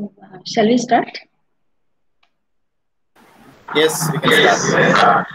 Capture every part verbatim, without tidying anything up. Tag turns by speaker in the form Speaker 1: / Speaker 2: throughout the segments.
Speaker 1: So, uh, shall we start?
Speaker 2: Yes, we can start.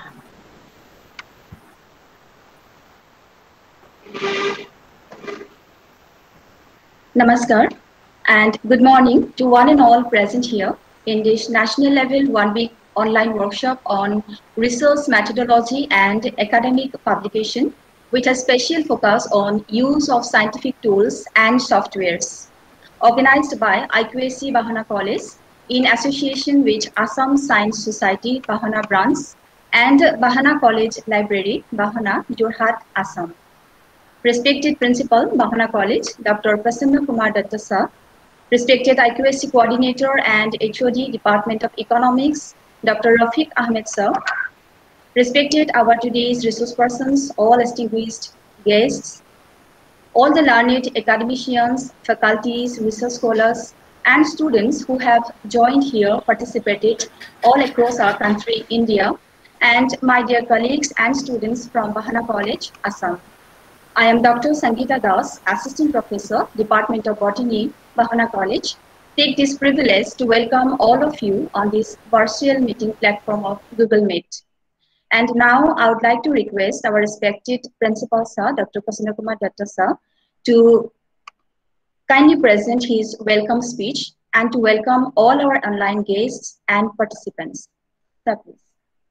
Speaker 1: Namaskar and good morning to one and all present here in this national level one week online workshop on research methodology and academic publication with a special focus on use of scientific tools and softwares. Organized by I Q A C Bahana College in association with Assam Science Society Bahana branch and Bahana College Library, Bahana, Jorhat, Assam. Respected Principal, Bahana College, Doctor Prasanna Kumar Datta Sir, respected I Q A C Coordinator and H O D, Department of Economics, Doctor Rafiq Ahmed Sir, respected our today's resource persons, all distinguished guests, all the learned academicians, faculties, research scholars, and students who have joined here, participated all across our country, India, and my dear colleagues and students from Bahana College, Assam. I am Doctor Sangeeta Das, Assistant Professor, Department of Botany, Bahana College. Take this privilege to welcome all of you on this virtual meeting platform of Google Meet. And now I would like to request our respected Principal Sir, Doctor Prasanna Kumar Datta Sir, to kindly present his welcome speech and to welcome all our online guests and participants. Sir, please.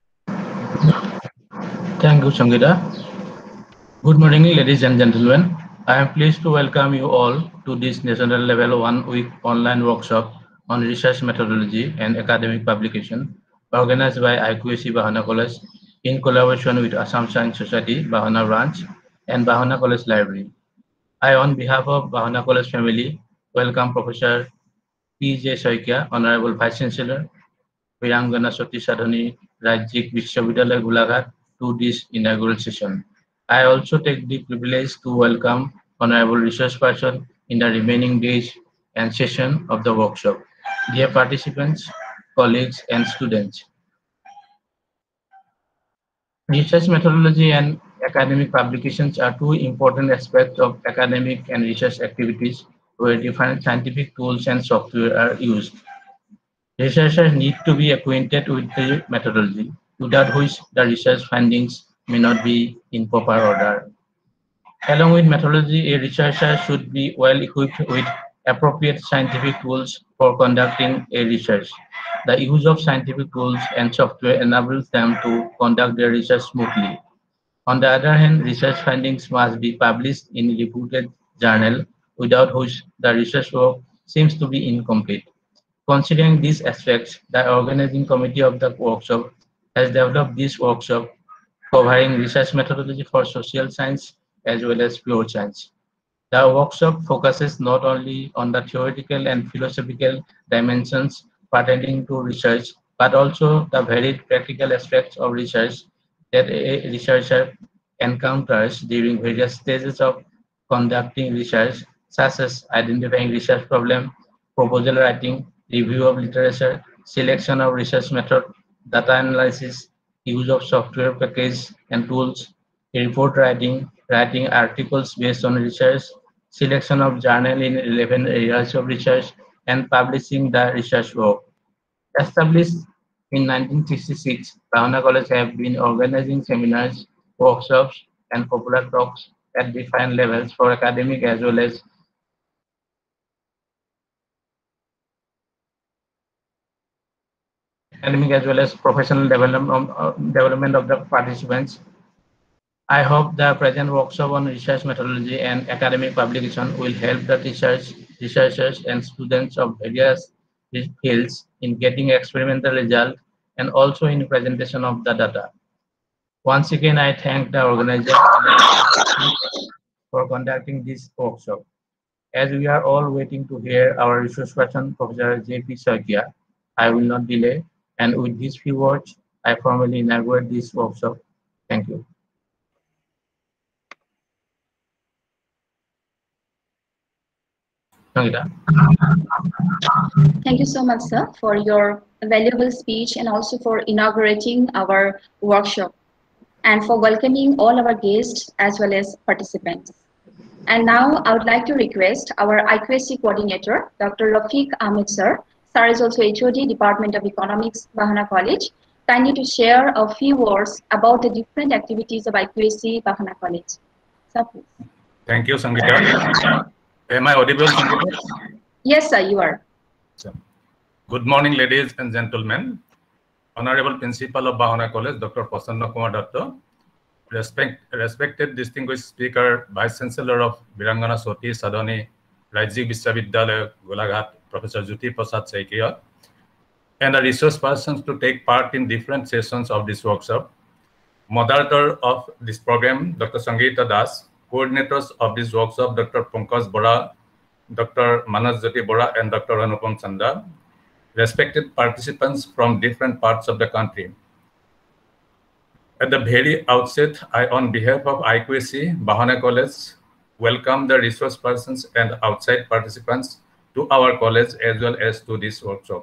Speaker 3: Thank you, Sangeeta. Good morning, ladies and gentlemen. I am pleased to welcome you all to this national level one week online workshop on research methodology and academic publication organized by I Q A C Bahana College in collaboration with Assam Science Society, Bahana branch and Bahana College Library. I, on behalf of Bahana College family, welcome Professor P J Soikia, Honorable Vice Chancellor, Virangana Sati Sadhani, Rajyik Vishwavidyalaya Golaghat to this inaugural session. I also take the privilege to welcome Honorable Research Person in the remaining days and session of the workshop. Dear participants, colleagues, and students, research methodology and academic publications are two important aspects of academic and research activities where different scientific tools and software are used. Researchers need to be acquainted with the methodology, without which the research findings may not be in proper order. Along with methodology, a researcher should be well equipped with appropriate scientific tools for conducting a research. The use of scientific tools and software enables them to conduct their research smoothly. On the other hand, research findings must be published in a reputed journal, without which the research work seems to be incomplete. Considering these aspects, the organizing committee of the workshop has developed this workshop covering research methodology for social science as well as pure science. The workshop focuses not only on the theoretical and philosophical dimensions pertaining to research, but also the varied practical aspects of research that a researcher encounters during various stages of conducting research, such as identifying research problem, proposal writing, review of literature, selection of research method, data analysis, use of software package and tools, report writing, writing articles based on research, selection of journal in relevant areas of research, and publishing the research work. Established in nineteen sixty-six, Bahana College have been organizing seminars, workshops, and popular talks at different levels for academic as well as academic as well as professional development, uh, development of the participants. I hope the present workshop on research methodology and academic publication will help the research, researchers and students of various fields in getting experimental results and also in presentation of the data. Once again, I thank the organizer for conducting this workshop. As we are all waiting to hear our resource person, Professor J P Soikia, I will not delay, and with these few words, I formally inaugurate this workshop. Thank you. Sangeeta.
Speaker 1: Thank you so much, sir, for your valuable speech and also for inaugurating our workshop and for welcoming all our guests as well as participants. And now I would like to request our I Q A C coordinator, Doctor Rafiq Ahmed sir. Sir is also H O D, Department of Economics, Bahana College, kindly to share a few words about the different activities of I Q A C, Bahana College. Sir, please.
Speaker 4: Thank you, Sangeeta. Am I audible, Sangeeta?
Speaker 1: Yes, sir, you are.
Speaker 4: Good morning, ladies and gentlemen. Honorable Principal of Bahana College, Doctor Prasanna Kumar Datta, Respect, respected distinguished speaker, Vice Chancellor of Virangana Soti Sadhani Rajik Vishwavidyalaya, Golaghat, Professor Jyoti Prasad Saikia, and the resource persons to take part in different sessions of this workshop. Moderator of this program, Doctor Sangeeta Das, coordinators of this workshop, Doctor Pankaj Bora, Doctor Manas Jyoti Bora, and Doctor Anupam Chanda, respected participants from different parts of the country. At the very outset, I, on behalf of I Q A C, Bahana College, welcome the resource persons and outside participants to our college as well as to this workshop.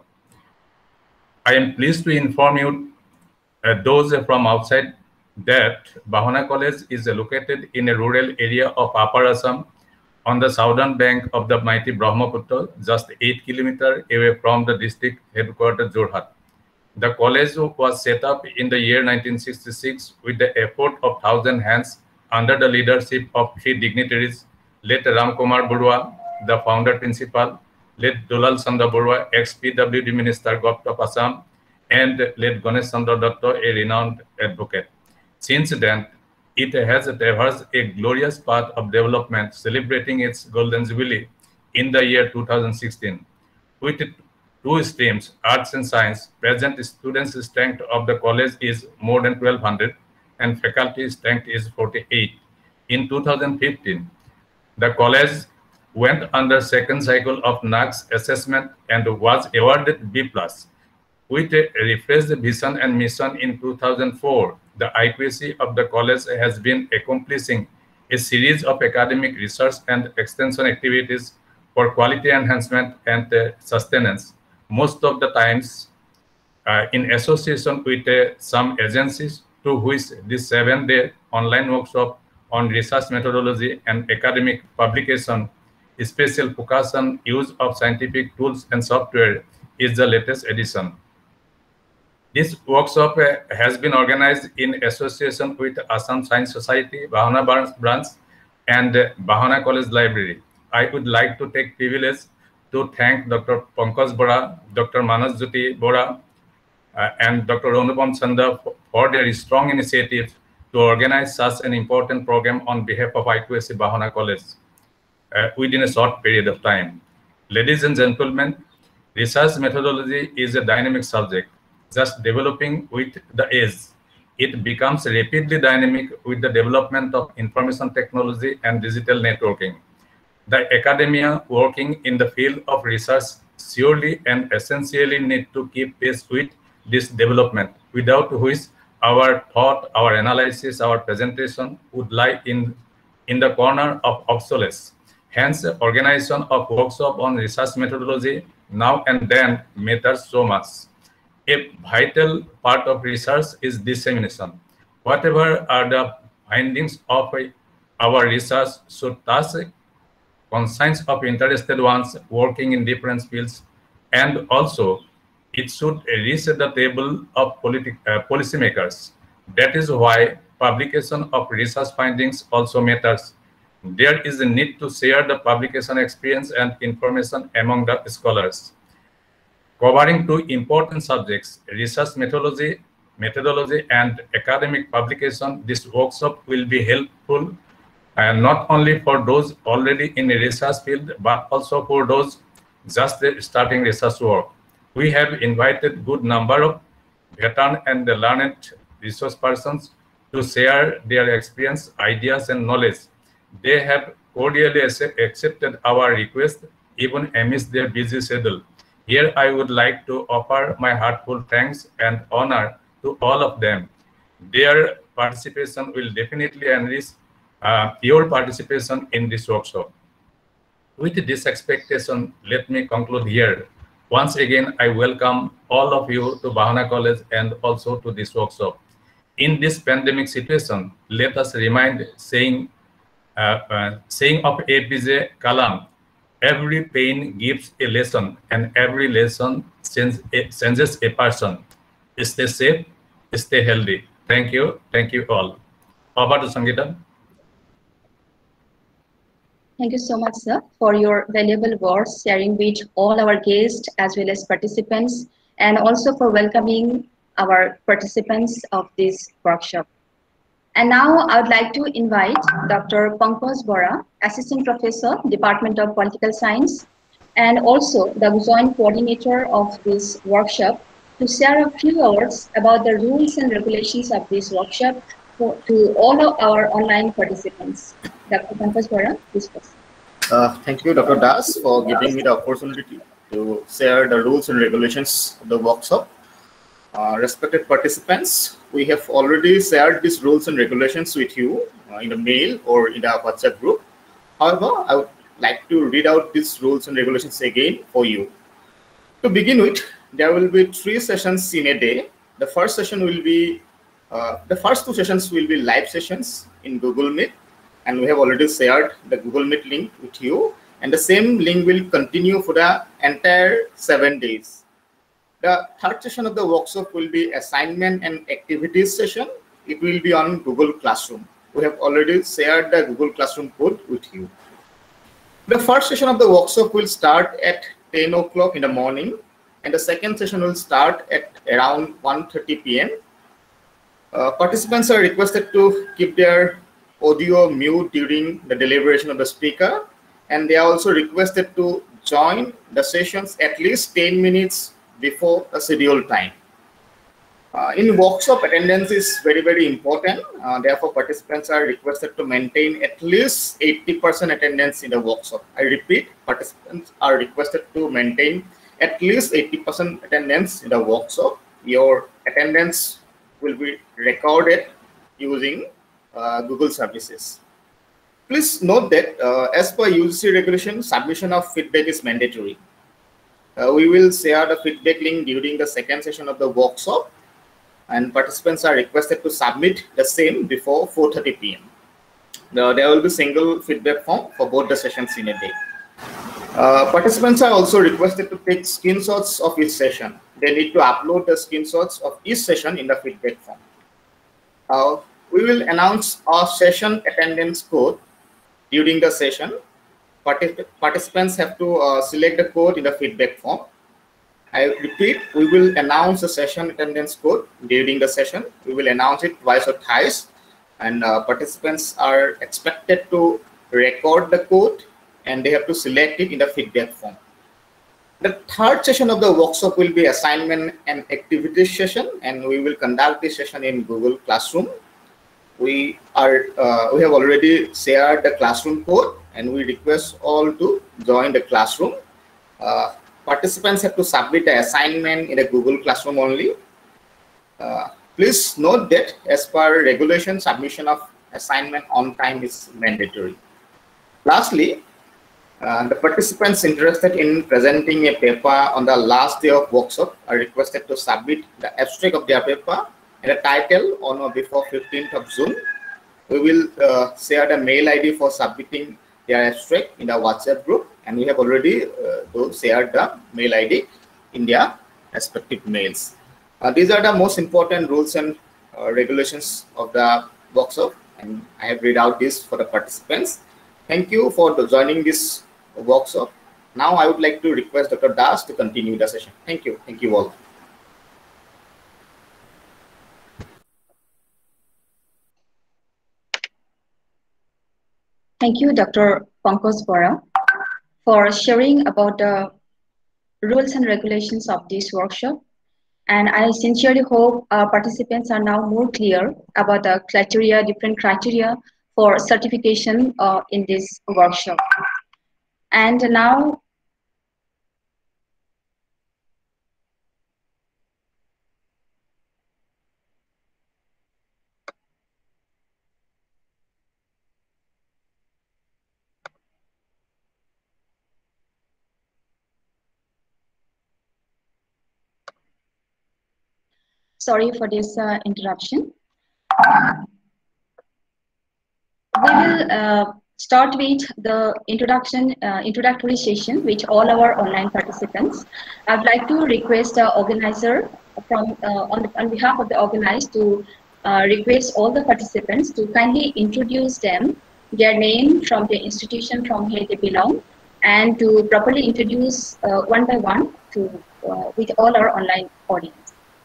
Speaker 4: I am pleased to inform you, uh, those from outside, that Bahana College is located in a rural area of Upper Assam on the southern bank of the mighty Brahmaputra, just eight kilometers away from the district headquarters, Jorhat. The college was set up in the year nineteen sixty-six with the effort of thousand hands under the leadership of three dignitaries, late Ramkumar Burwa, the founder principal, late Dulal Chandra Burwa, ex-P W D Minister Government of Assam, and late Ganesh Chandra Datta, a renowned advocate. Since then, it has traversed a glorious path of development, celebrating its golden jubilee in the year two thousand sixteen. With two streams, arts and science, present students' strength of the college is more than twelve hundred and faculty strength is forty-eight. In two thousand fifteen, the college went under second cycle of N A A C assessment and was awarded B plus. With a refreshed vision and mission in two thousand four, the I Q A C of the college has been accomplishing a series of academic research and extension activities for quality enhancement and uh, sustenance, most of the times uh, in association with uh, some agencies, to which this seven-day online workshop on research methodology and academic publication, special focus on use of scientific tools and software, is the latest edition. This workshop uh, has been organized in association with Assam Science Society, Bahana branch, and uh, Bahana College Library. I would like to take privilege to thank Doctor Pankaj Bora, Doctor Manas Jyoti Bora, uh, and Doctor Anupam Chanda for, for their strong initiative to organize such an important program on behalf of I Q A C Bahana College uh, within a short period of time. Ladies and gentlemen, research methodology is a dynamic subject, just developing with the age. It becomes rapidly dynamic with the development of information technology and digital networking. The academia working in the field of research surely and essentially need to keep pace with this development, without which our thought, our analysis, our presentation would lie in, in the corner of obsolescence. Hence, organization of workshop on research methodology now and then matters so much. A vital part of research is dissemination. Whatever are the findings of our research should touch conscience of interested ones working in different fields, and also it should reach the table of politi uh, policymakers. That is why publication of research findings also matters. There is a need to share the publication experience and information among the scholars. Covering two important subjects, research methodology, methodology and academic publication, this workshop will be helpful and not only for those already in the research field, but also for those just starting research work. We have invited good number of veteran and learned resource persons to share their experience, ideas, and knowledge. They have cordially accepted our request, even amidst their busy schedule. Here, I would like to offer my heartfelt thanks and honor to all of them. Their participation will definitely enrich Uh, your participation in this workshop. With this expectation, let me conclude here. Once again, I welcome all of you to Bahana College and also to this workshop. In this pandemic situation, let us remind saying uh, uh, saying of A P J Kalam, every pain gives a lesson, and every lesson changes a, changes a person. Stay safe, stay healthy. Thank you. Thank you all. Over to Sangeeta.
Speaker 1: Thank you so much, sir, for your valuable words, sharing with all our guests as well as participants, and also for welcoming our participants of this workshop. And now I would like to invite Doctor Pankaj Bora, Assistant Professor, Department of Political Science, and also the joint coordinator of this workshop, to share a few words about the rules and regulations of this workshop for, to all of our online participants. Doctor Pankaj Bora, please proceed.
Speaker 2: Uh, thank you, Doctor Das, for giving me the opportunity to share the rules and regulations of the workshop. Uh, respected participants, we have already shared these rules and regulations with you uh, in a mail or in our WhatsApp group. However, I would like to read out these rules and regulations again for you. To begin with, there will be three sessions in a day. The first session will be, uh, the first two sessions will be live sessions in Google Meet, and we have already shared the Google Meet link with you, and the same link will continue for the entire seven days. The third session of the workshop will be assignment and activities session. It will be on Google Classroom. We have already shared the Google Classroom code with you. The first session of the workshop will start at ten o'clock in the morning, and the second session will start at around one thirty p m Uh, participants are requested to keep their audio mute during the deliberation of the speaker, and they are also requested to join the sessions at least ten minutes before a scheduled time. Uh, in workshop, attendance is very, very important. Uh, therefore, participants are requested to maintain at least eighty percent attendance in the workshop. I repeat, participants are requested to maintain at least eighty percent attendance in the workshop. Your attendance will be recorded using uh, Google services. Please note that uh, as per U G C regulation, submission of feedback is mandatory. Uh, we will share the feedback link during the second session of the workshop, and participants are requested to submit the same before four thirty p m The, there will be single feedback form for both the sessions in a day. Uh, participants are also requested to take screenshots of each session. They need to upload the screenshots of each session in the feedback form. Uh, we will announce our session attendance code during the session. Particip participants have to uh, select the code in the feedback form. I repeat, we will announce the session attendance code during the session. We will announce it twice or thrice, and uh, participants are expected to record the code, and they have to select it in the feedback form. The third session of the workshop will be assignment and activities session, and we will conduct this session in Google Classroom. We are uh, we have already shared the classroom code, and we request all to join the classroom. Uh, participants have to submit the assignment in a Google Classroom only. Uh, please note that as per regulation, submission of assignment on time is mandatory. Lastly, uh, the participants interested in presenting a paper on the last day of workshop are requested to submit the abstract of their paper and a title on or before fifteenth of June. We will uh, share the mail I D for submitting their abstract in the WhatsApp group, and we have already uh, shared the mail I D in their respective mails. Uh, these are the most important rules and uh, regulations of the workshop, and I have read out this for the participants. Thank you for the joining this workshop. Now I would like to request Doctor Das to continue the session. Thank you. Thank you all.
Speaker 1: Thank you, Doctor Pankaj Bora, for sharing about the rules and regulations of this workshop. And I sincerely hope our participants are now more clear about the criteria, different criteria for certification uh, in this workshop. And now, sorry for this uh, interruption. We will uh, start with the introduction, uh, introductory session with all our online participants. I'd like to request the organizer from uh, on, the, on behalf of the organizer to uh, request all the participants to kindly introduce them, their name, from the institution from where they belong, and to properly introduce uh, one by one to uh, with all our online audience.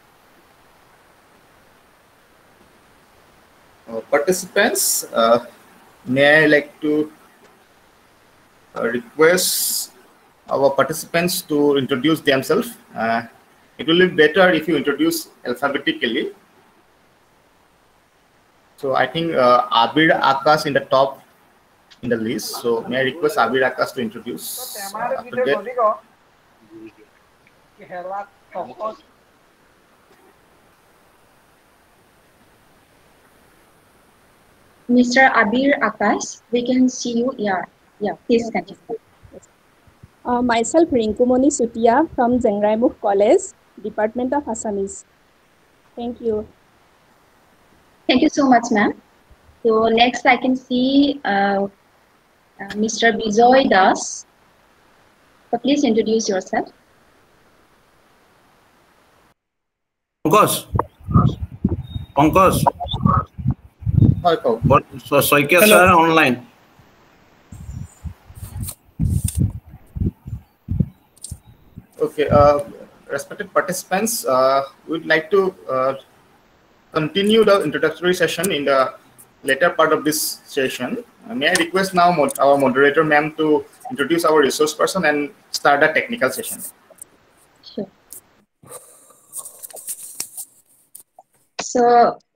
Speaker 2: Uh, participants, uh, may I like to uh, request our participants to introduce themselves. Uh, it will be better if you introduce alphabetically. So I think uh, Abir Akash in the top in the list. So may I request Abir Akash to introduce uh, after that.
Speaker 1: Mister Abir Akash, we can see you. Yeah, yeah. Please continue.
Speaker 5: Uh, myself, Rinkumoni Sutia from Jengraimukh College, Department of Assamese. Thank you.
Speaker 1: Thank you so much, ma'am. So next, I can see uh, uh, Mister Bijoy Das. So please introduce yourself.
Speaker 6: Pankaj. Pankaj.
Speaker 2: Hi, Paul.
Speaker 6: But so Soike sir online.
Speaker 2: Okay, uh, respected participants, uh, we'd like to uh, continue the introductory session in the later part of this session. Uh, may I request now mod our moderator, ma'am, to introduce our resource person and start the technical session.
Speaker 1: Sure. So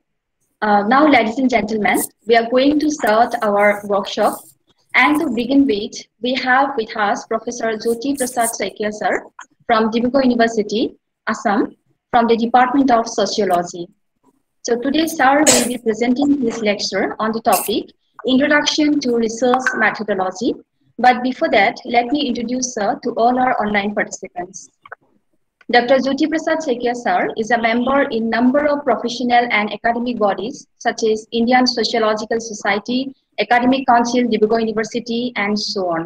Speaker 1: uh, now, ladies and gentlemen, we are going to start our workshop. And to begin with, we have with us Professor Jyoti Prasad Saikia sir from Dibrugarh University, Assam, from the Department of Sociology. So today, sir will be presenting his lecture on the topic, Introduction to Research Methodology. But before that, let me introduce sir to all our online participants. Doctor Jyoti Prasad Saikia sir is a member in number of professional and academic bodies, such as Indian Sociological Society, Academic Council, Dibrugarh University, and so on.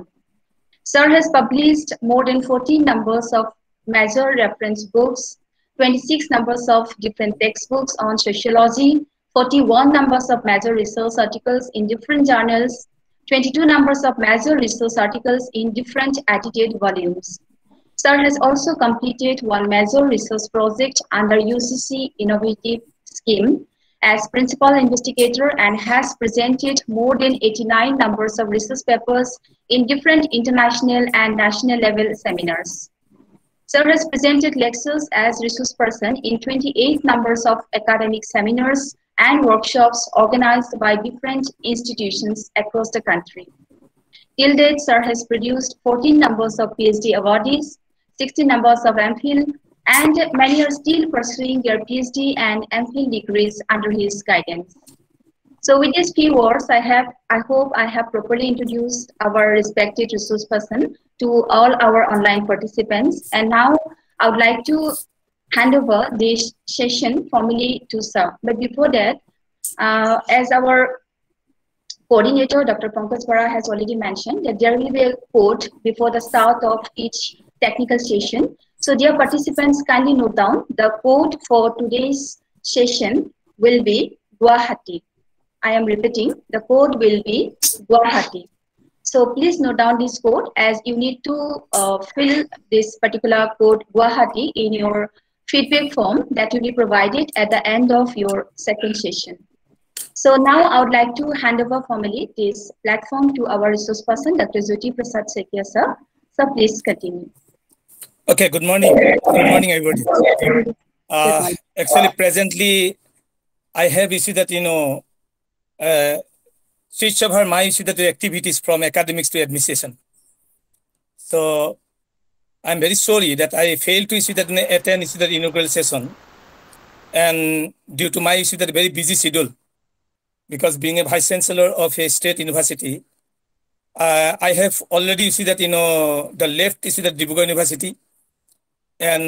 Speaker 1: Sir has published more than fourteen numbers of major reference books, twenty-six numbers of different textbooks on sociology, forty-one numbers of major research articles in different journals, twenty-two numbers of major research articles in different edited volumes. Sir has also completed one major research project under U C C Innovative Scheme as principal investigator and has presented more than eighty-nine numbers of research papers in different international and national level seminars. Sir has presented lectures as resource person in twenty-eight numbers of academic seminars and workshops organized by different institutions across the country. Till date, sir has produced fourteen numbers of PhD awardees, sixty numbers of MPhil, and many are still pursuing their PhD and MPhil degrees under his guidance. So with these few words, I have, I hope I have properly introduced our respected resource person to all our online participants. And now I would like to hand over this session formally to sir. But before that, uh, as our coordinator, Doctor Pankaj Bara, has already mentioned that there will be a quote before the start of each technical session. So dear participants, kindly note down the code for today's session will be Guwahati. I am repeating, the code will be Guwahati. So please note down this code as you need to uh, fill this particular code Guwahati in your feedback form that will be provided at the end of your second session. So now I would like to hand over formally this platform to our resource person, Doctor Jyoti Prasad Saikia sir. So please continue.
Speaker 7: Okay, good morning. Good morning, everybody. Uh, actually, presently, I have issued that, you know, uh, switch over my issue that activities from academics to administration. So I'm very sorry that I failed to issue that attend issue that inaugural session, and due to my issue that very busy schedule, because being a vice chancellor of a state university, uh, I have already issued that, you know, the left issue that Dibrugarh University. And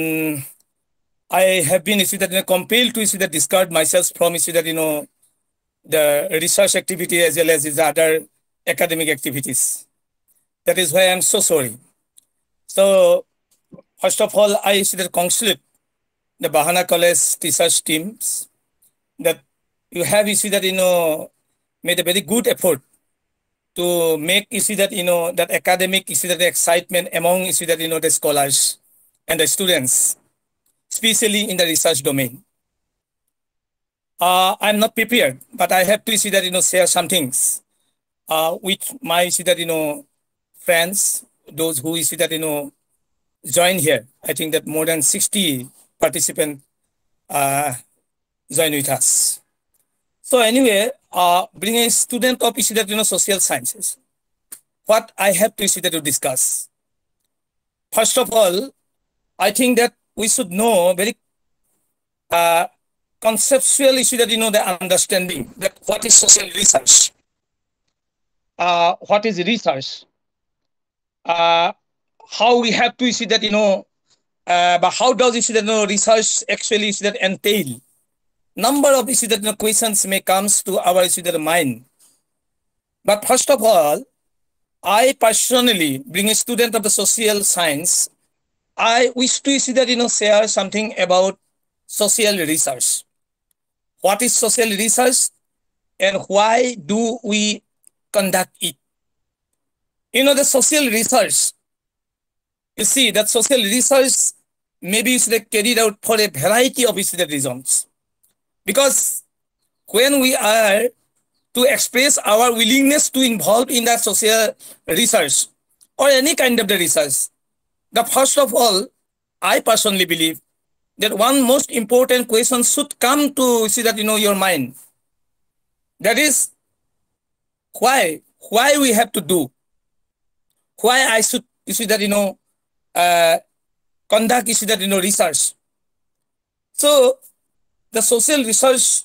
Speaker 7: I have been issued that, you know, compelled to issue that discard myself from issue that, you know, the research activity as well as the other academic activities. That is why I'm so sorry. So, first of all, I should congratulate the Bahana College research teams that you have, you see that, you know, made a very good effort to make, you see that, you know, that academic, you see that the excitement among, you see that, you know, the scholars and the students, especially in the research domain. Uh, I'm not prepared, but I have to see that, you know, share some things uh, with my, see that, you know, friends, those who see that, you know, join here. I think that more than sixty participants uh, join with us. So anyway, uh, being a student of, you see that, you know, social sciences, what I have to see that to discuss. First of all, I think that we should know very uh, conceptual issue that, you know, the understanding that what is social research, uh, what is research, uh, how we have to see that, you know, uh, but how does you see that, you know, research actually see that entail. Number of issue that, you know, questions may comes to our issue that mind. But first of all, I personally, being a student of the social science, I wish to see that, you know, share something about social research. What is social research and why do we conduct it? You know, the social research, you see that social research maybe is carried out for a variety of reasons. Because when we are to express our willingness to involve in the social research or any kind of the research, the first of all, I personally believe that one most important question should come to see that, you know, your mind. That is why, why we have to do, why I should, you see that, you know, uh, conduct, you see that, you know, research. So the social research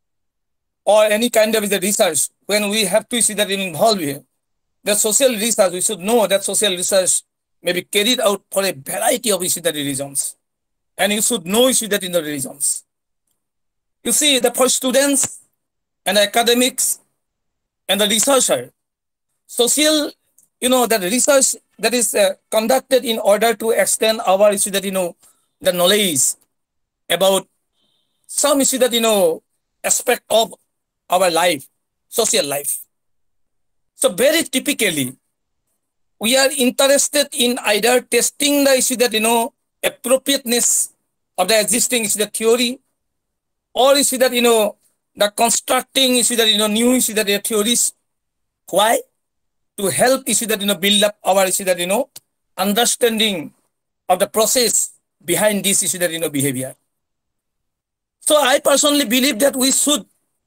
Speaker 7: or any kind of the research, when we have to see that involved here, the social research, we should know that social research may be carried out for a variety of issue that reasons. And you should know issue that in the reasons. You see, the for students and academics and the researcher, social, you know, that research that is uh, conducted in order to extend our issue that, you know, the knowledge about some issue that, you know, aspect of our life, social life. So very typically, we are interested in either testing the issue that, you know, appropriateness of the existing issue that theory, or issue that, you know, the constructing issue that, you know, new issue that the theories. Why? To help issue that, you know, build up our issue that, you know, understanding of the process behind this issue that, you know, behavior. So I personally believe that we should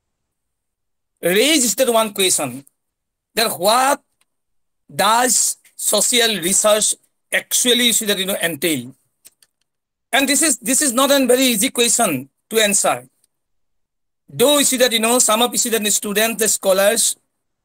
Speaker 7: raise that one question, that what does social research actually issue that, you know, entail? And this is this is not a very easy question to answer. Though issue that, you know, some of issue that the students, the scholars,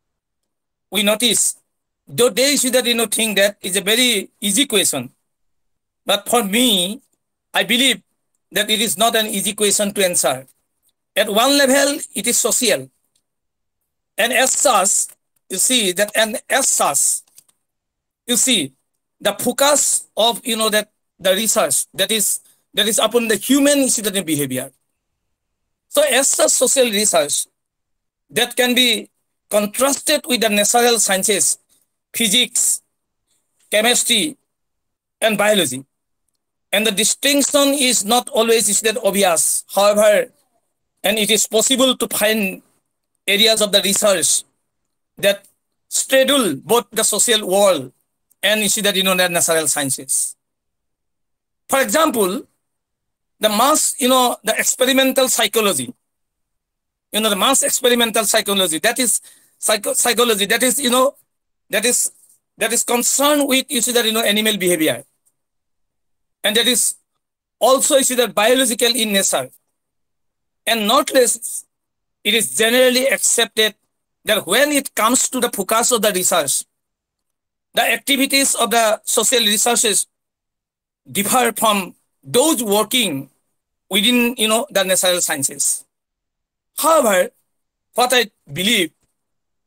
Speaker 7: we notice, though they issue that, you know, think that is a very easy question. But for me, I believe that it is not an easy question to answer. At one level, it is social. And as such, you see that, and as such, you see the focus of, you know, that the research that is that is upon the human citizen behavior. So as such social research that can be contrasted with the natural sciences, physics, chemistry, and biology. And the distinction is not always is that obvious. However, and it is possible to find areas of the research that straddle both the social world and you see that, you know, the natural sciences. For example, the mass, you know, the experimental psychology, you know, the mass experimental psychology, that is psycho psychology, that is, you know, that is, that is concerned with, you see that, you know, animal behavior. And that is also, you see that, biological in nature. And not less, it is generally accepted that when it comes to the focus of the research, the activities of the social researches differ from those working within, you know, the natural sciences. However, what I believe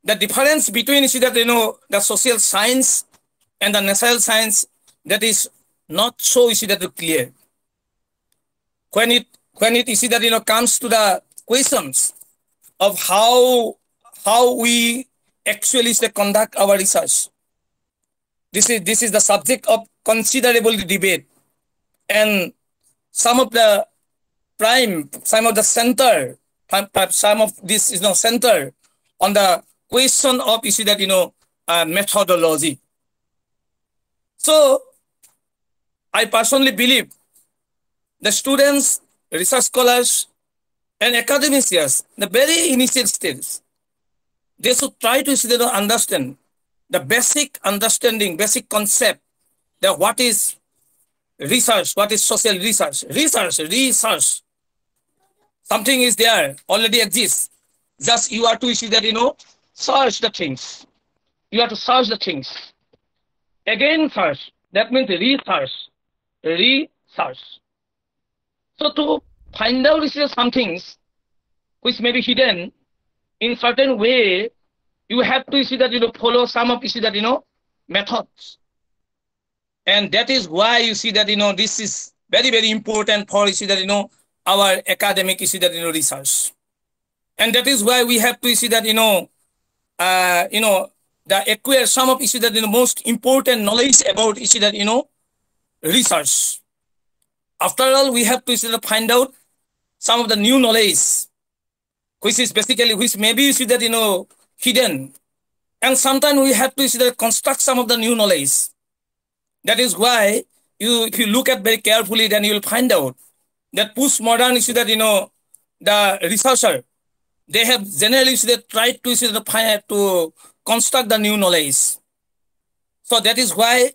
Speaker 7: the difference between, you see that, you know, the social science and the natural science, that is not so, you see that, clear. When it, when it, you see that, you know, comes to the questions of how, how we actually say, conduct our research. This is, this is the subject of considerable debate. And some of the prime, some of the center, some of this is, you know, center on the question of, you see that, you know, uh, methodology. So I personally believe the students, research scholars, and academicians, the very initial stage, they should try to, you see, that, understand the basic understanding, basic concept that what is research, what is social research. Research, research. Something is there, already exists. Just you are to, you see that, you know, search the things. You have to search the things. Again, search. That means research. Research. So to find out, you see, some things which may be hidden in certain way, you have to, you see that, you know, follow some of, you see that, you know, methods. And that is why, you see that, you know, this is very, very important for, you see that, you know, our academic, you see that, you know, research. And that is why we have to, you see that, you know, uh, you know, the acquire some of, you see that, you know, most important knowledge about, you see that, you know, research. After all, we have to, you see that, find out some of the new knowledge, which is basically, which maybe, you see that, you know, hidden. And sometimes we have to, you see that, construct some of the new knowledge. That is why you, if you look at very carefully, then you will find out that postmodern, you see that, you know, the researcher, they have generally, you see that, tried to, you see that, to construct the new knowledge. So that is why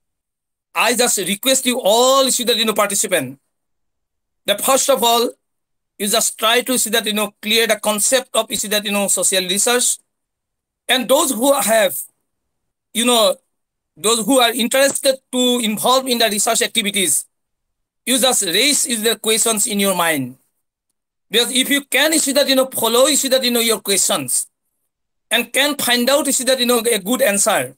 Speaker 7: I just request you all, you see that, you know, participant, that first of all, you just try to, see that, you know, clear the concept of, you see that, you know, social research. And those who have, you know, those who are interested to involve in the research activities, you just raise the questions in your mind. Because if you can, you see that, you know, follow, you see that, you know, your questions and can find out, you see that, you know, a good answer,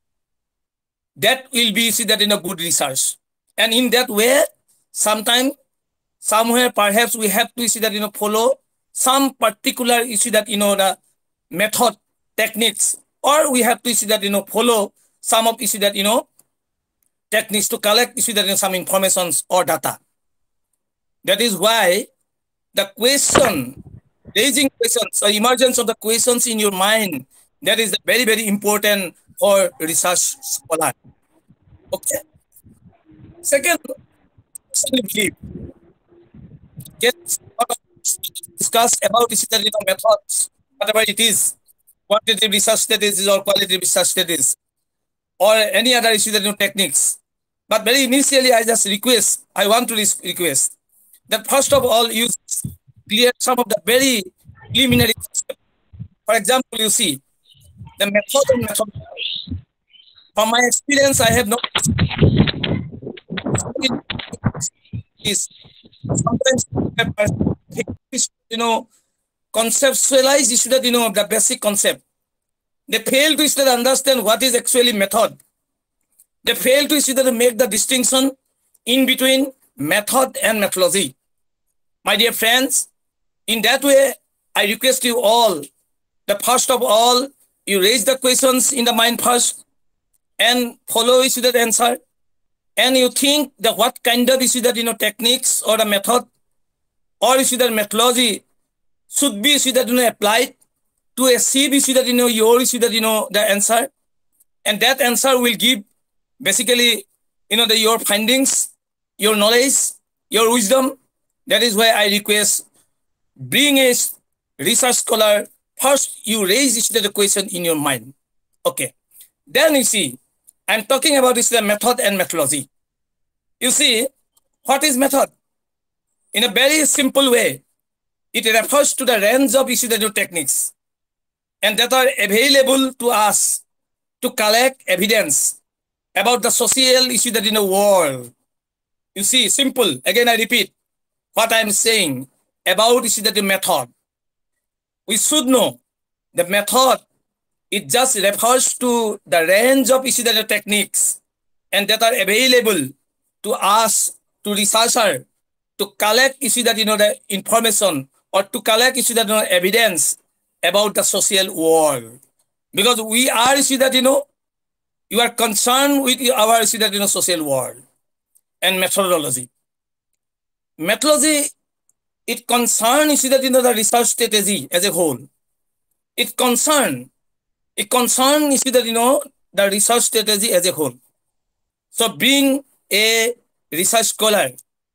Speaker 7: that will be, you see that, you know, good research. And in that way, sometime, somewhere, perhaps we have to, you see that, you know, follow some particular, you see that, you know, the method, techniques, or we have to, you see that, you know, follow some of, you see that, you know, techniques to collect, you see that, you know, some informations or data. That is why the question, raising questions, or emergence of the questions in your mind, that is very, very important for research scholar. Okay. Second, believe, get discuss about, you see that, you know, methods, whatever it is, quantitative research studies or qualitative research studies, or any other issue that, you know, techniques. But very initially, I just request, I want to request that first of all, you clear some of the very preliminary concepts. For example, you see, the method and method. From my experience, I have noticed is sometimes, you know, conceptualize issue that, you know, the basic concept. They fail to still understand what is actually method. They fail to see that to make the distinction in between method and methodology. My dear friends, in that way, I request you all that first of all, you raise the questions in the mind first and follow issue that answer. And you think that what kind of issue that, you know, techniques or the method or issue that methodology should be issue that, you know, applied to achieve issue that, you know, your issue that, you know, the answer. And that answer will give basically, you know, the, your findings, your knowledge, your wisdom. That is why I request, being a research scholar, first you raise the question in your mind. Okay. Then you see, I'm talking about this the method and methodology. You see, what is method? In a very simple way, it refers to the range of issue that techniques and that are available to us to collect evidence about the social issue that in the world. You see, simple. Again, I repeat what I'm saying about issue that the method. We should know the method it just refers to the range of issue data techniques and that are available to us, to researcher, to collect issue that you know the information or to collect issue that you know evidence about the social world. Because we are issue that you know you are concerned with our issue that you know social world and methodology. Methodology, it concerns issue that you know the research strategy as a whole. It concern it concern issue that you know the research strategy as a whole. So being a research scholar,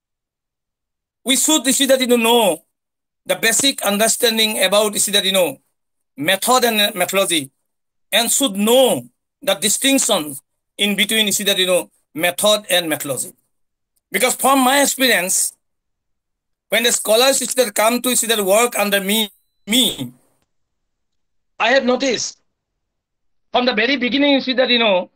Speaker 7: we should issue that you know, know the basic understanding about issue that you know method and methodology, and should know the distinctions in between issue that you know method and methodology. Because from my experience, when the scholars issue that come to issue that work under me, me, I have noticed from the very beginning issue that you know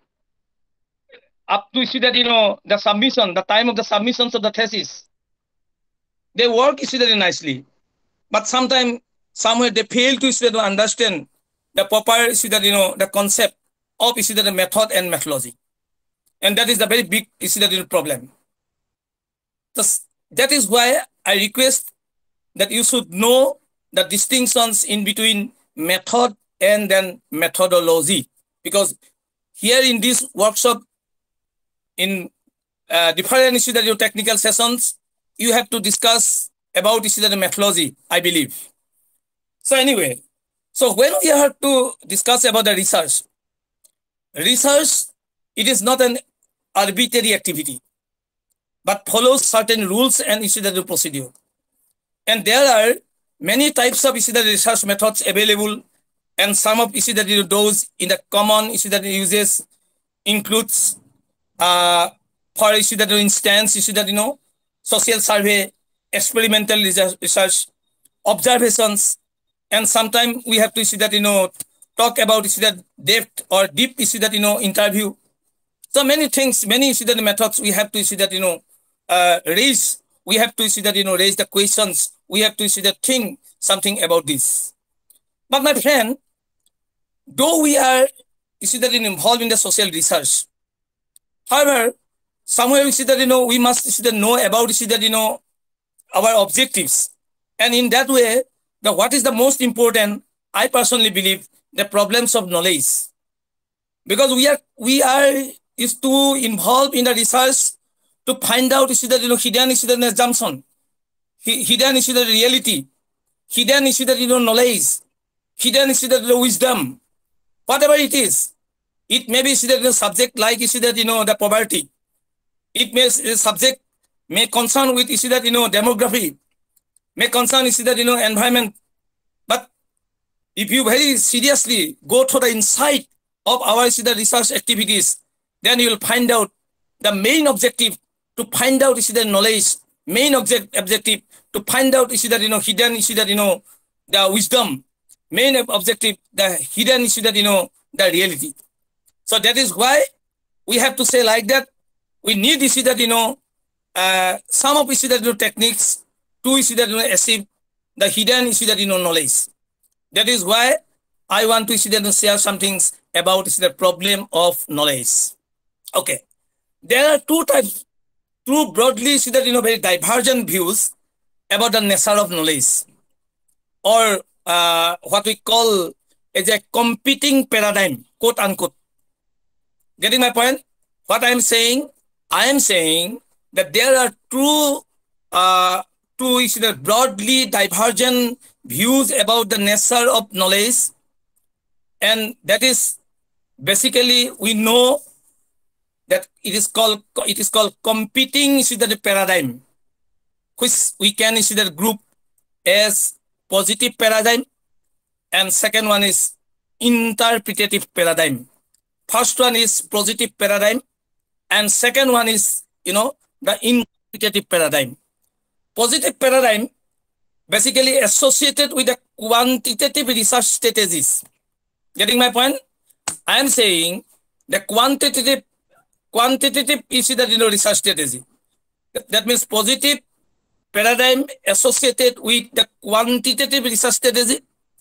Speaker 7: up to issue that you know the submission, the time of the submissions of the thesis, they work issue that nicely, but sometimes somewhere they fail to issue to understand the proper issue that you know the concept of issue that the method and methodology, and that is the very big issue that is problem. Thus, that is why I request that you should know the distinctions in between method and then methodology, because here in this workshop, in uh, different issue that your technical sessions, you have to discuss about issue that the methodology, I believe. So anyway, so when we have to discuss about the research, research, it is not an arbitrary activity, but follows certain rules and issue that the procedure. And there are many types of issue that research methods available, and some of issue that you know, those in the common issue that uses includes uh, for issue that instance issue that you know social survey, experimental research, observations, and sometimes we have to issue that you know talk about issue that depth or deep issue that you know interview. So many things, many issue that methods we have to issue that you know uh, raise. We have to issue that you know raise the questions. We have to issue that think something about this. But my friend, though we are issue that involved in the social research, however, somewhere we see that you know we must issue that know about issue that you know our objectives, and in that way, the what is the most important? I personally believe the problems of knowledge, because we are we are is to involve in the research to find out issue that you know hidden issue that assumption, hidden issue that reality, hidden issue that you know knowledge, hidden issue that the wisdom, whatever it is. It may be issue that the subject like issue that you know the poverty. It may subject may concern with issue that you know demography, may concern issue that you know environment. But if you very seriously go to the insight of our issue the research activities, then you will find out the main objective to find out issue the knowledge, main object objective to find out issue that you know hidden issue that you know the wisdom, main objective the hidden issue that you know the reality. So that is why we have to say like that. We need issue that you know uh, some of issue that you know techniques to issue that you know achieve the hidden issue that you know knowledge. That is why I want to issue that you know, share some things about issue the problem of knowledge. Okay, there are two types, two broadly issue that you know very divergent views about the nature of knowledge, or uh, what we call as a competing paradigm, quote unquote. Getting my point? What I am saying, I am saying that there are two, uh, two broadly divergent views about the nature of knowledge, and that is basically we know that it is called it is called competing the paradigm, which we can issue that group as positive paradigm, and second one is interpretative paradigm. First one is positive paradigm, and second one is, you know, the interpretative paradigm. Positive paradigm basically associated with the quantitative research strategies. Getting my point? I am saying the quantitative quantitative is the you know, research strategy. That means positive paradigm associated with the quantitative research strategy,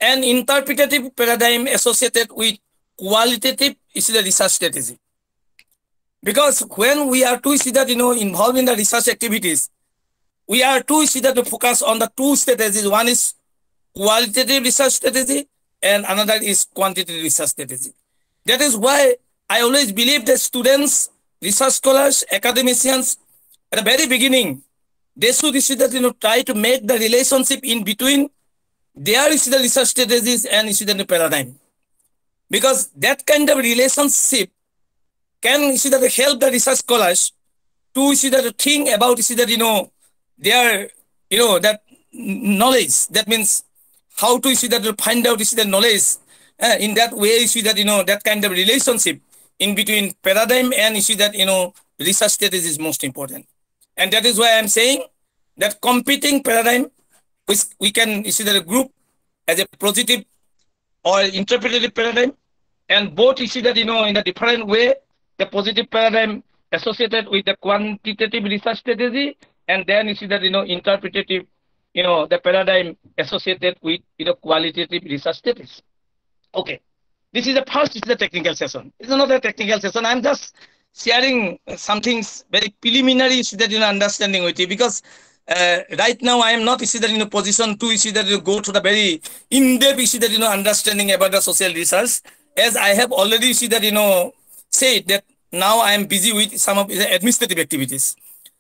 Speaker 7: an interpretative paradigm associated with qualitative is the research strategy. Because when we are to see that, you know, involved in the research activities, we are to see that to focus on the two strategies. One is qualitative research strategy and another is quantitative research strategy. That is why I always believe that students, research scholars, academicians, at the very beginning, they should see that, you know, try to make the relationship in between their the research strategies and the paradigm. Because that kind of relationship can see that help the research scholars to see that think about see that, you know, their, you know, that knowledge. That means how to see that to find out see the knowledge. Uh, in that way, you see that, you know, that kind of relationship in between paradigm and you see that, you know, research strategy is most important. And that is why I'm saying that competing paradigm, which we can you see that a group as a positive or interpretative paradigm, and both you see that, you know, in a different way, the positive paradigm associated with the quantitative research strategy, and then you see that, you know, interpretative, you know, the paradigm associated with, you know, qualitative research strategy. Okay, this is the first, this is the technical session. It's not a technical session. I'm just sharing some things very preliminary so that, you know, understanding with you, because uh, right now I am not, you see that, in a position to, you see that, you go to the very in-depth, you see that, you know, understanding about the social research, as I have already, you see that, you know, said that now I am busy with some of the administrative activities.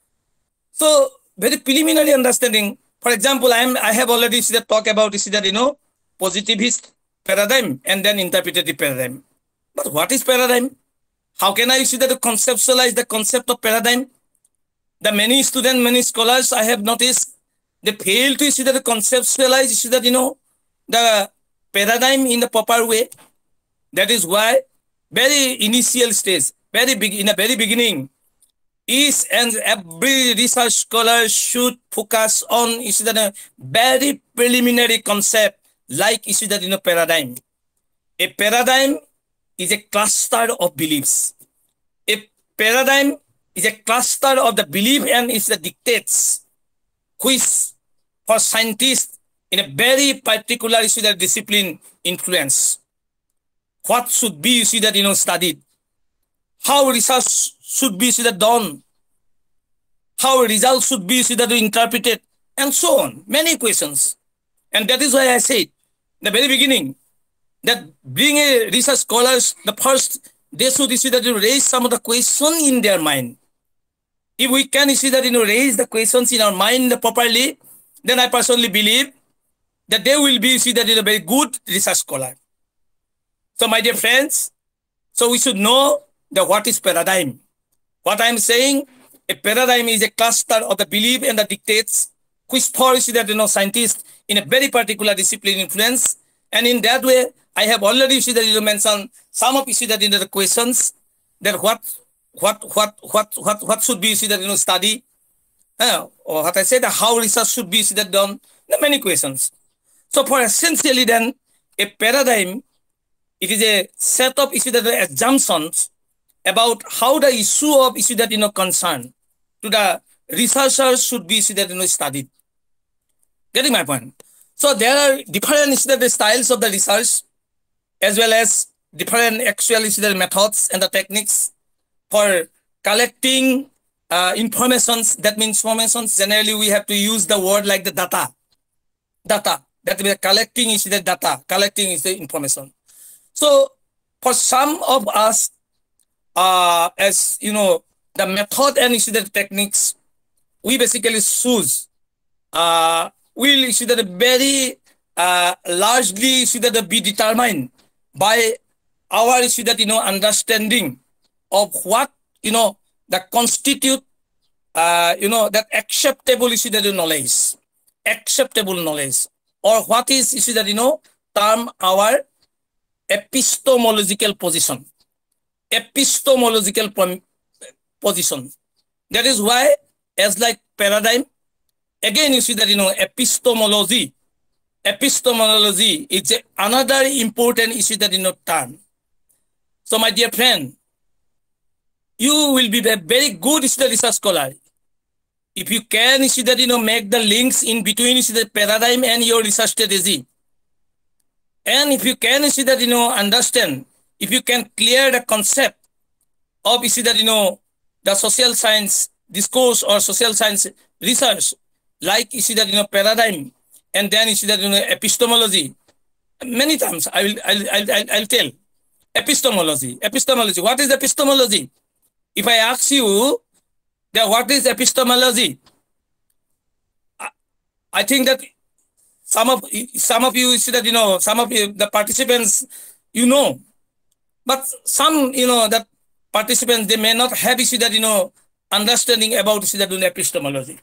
Speaker 7: So very preliminary understanding. For example, I am I have already see that talk about, you see that, you know, positivist paradigm and then interpretative paradigm. But what is paradigm? How can I see that to conceptualize the concept of paradigm? The many students, many scholars I have noticed, they fail to see that to conceptualize, see that, you know, the paradigm in the proper way. That is why very initial stage, very big in the very beginning, each and every research scholar should focus on is that a very preliminary concept like is that in a paradigm. A paradigm is a cluster of beliefs. A paradigm is a cluster of the belief and is the dictates which for scientists in a very particular issue that discipline influence. What should be you see that, you know, studied? How research should be see that done? How results should be see that interpreted? And so on. Many questions. And that is why I said in the very beginning that being a research scholars, the first they should see that you raise some of the questions in their mind. If we can see that, you know, raise the questions in our mind properly, then I personally believe that they will be see that in a very good research scholar. So my dear friends, so we should know that what is paradigm. What I'm saying, a paradigm is a cluster of the belief and the dictates which for you see that, you know, scientists in a very particular discipline influence. And in that way, I have already see that you mentioned some of you see that in the questions that what what what what what what should be see that, you know, study, uh, or what I said, how research should be see that done. There are many questions. So for essentially then a paradigm, it is a set of issue that the assumptions about how the issue of issue that, you know, concern to the researchers should be issue that, you know, studied. Getting my point? So there are different issue that the styles of the research as well as different actual issue that methods and the techniques for collecting uh, informations. That means informations. Generally, we have to use the word like the data. Data. That means collecting is the data. Collecting is the information. So for some of us, uh, as you know, the method and issue the techniques, we basically choose. Uh, will issue that very uh, largely issue that be determined by our issue that, you know, understanding of what, you know, that constitute, uh, you know, that acceptable issue that knowledge, acceptable knowledge, or what is issue that, you know, term our epistemological position, epistemological position. That is why, as like paradigm, again you see that, you know, epistemology, epistemology is a, another important issue that, you know, term. So my dear friend, you will be a very good research scholar if you can, you see that, you know, make the links in between, you see the paradigm and your research strategy. And if you can, you see that, you know, understand, if you can clear the concept of, you see that, you know, the social science discourse or social science research, like, you see that, you know, paradigm, and then you see that, you know, epistemology. Many times I will, I'll, I'll, I'll, I'll tell epistemology, epistemology. What is epistemology? If I ask you that what is epistemology, I, I think that some of some of you see that, you know, some of you, the participants, you know, but some, you know, that participants, they may not have, you see that, you know, understanding about, you see that, you know, epistemology.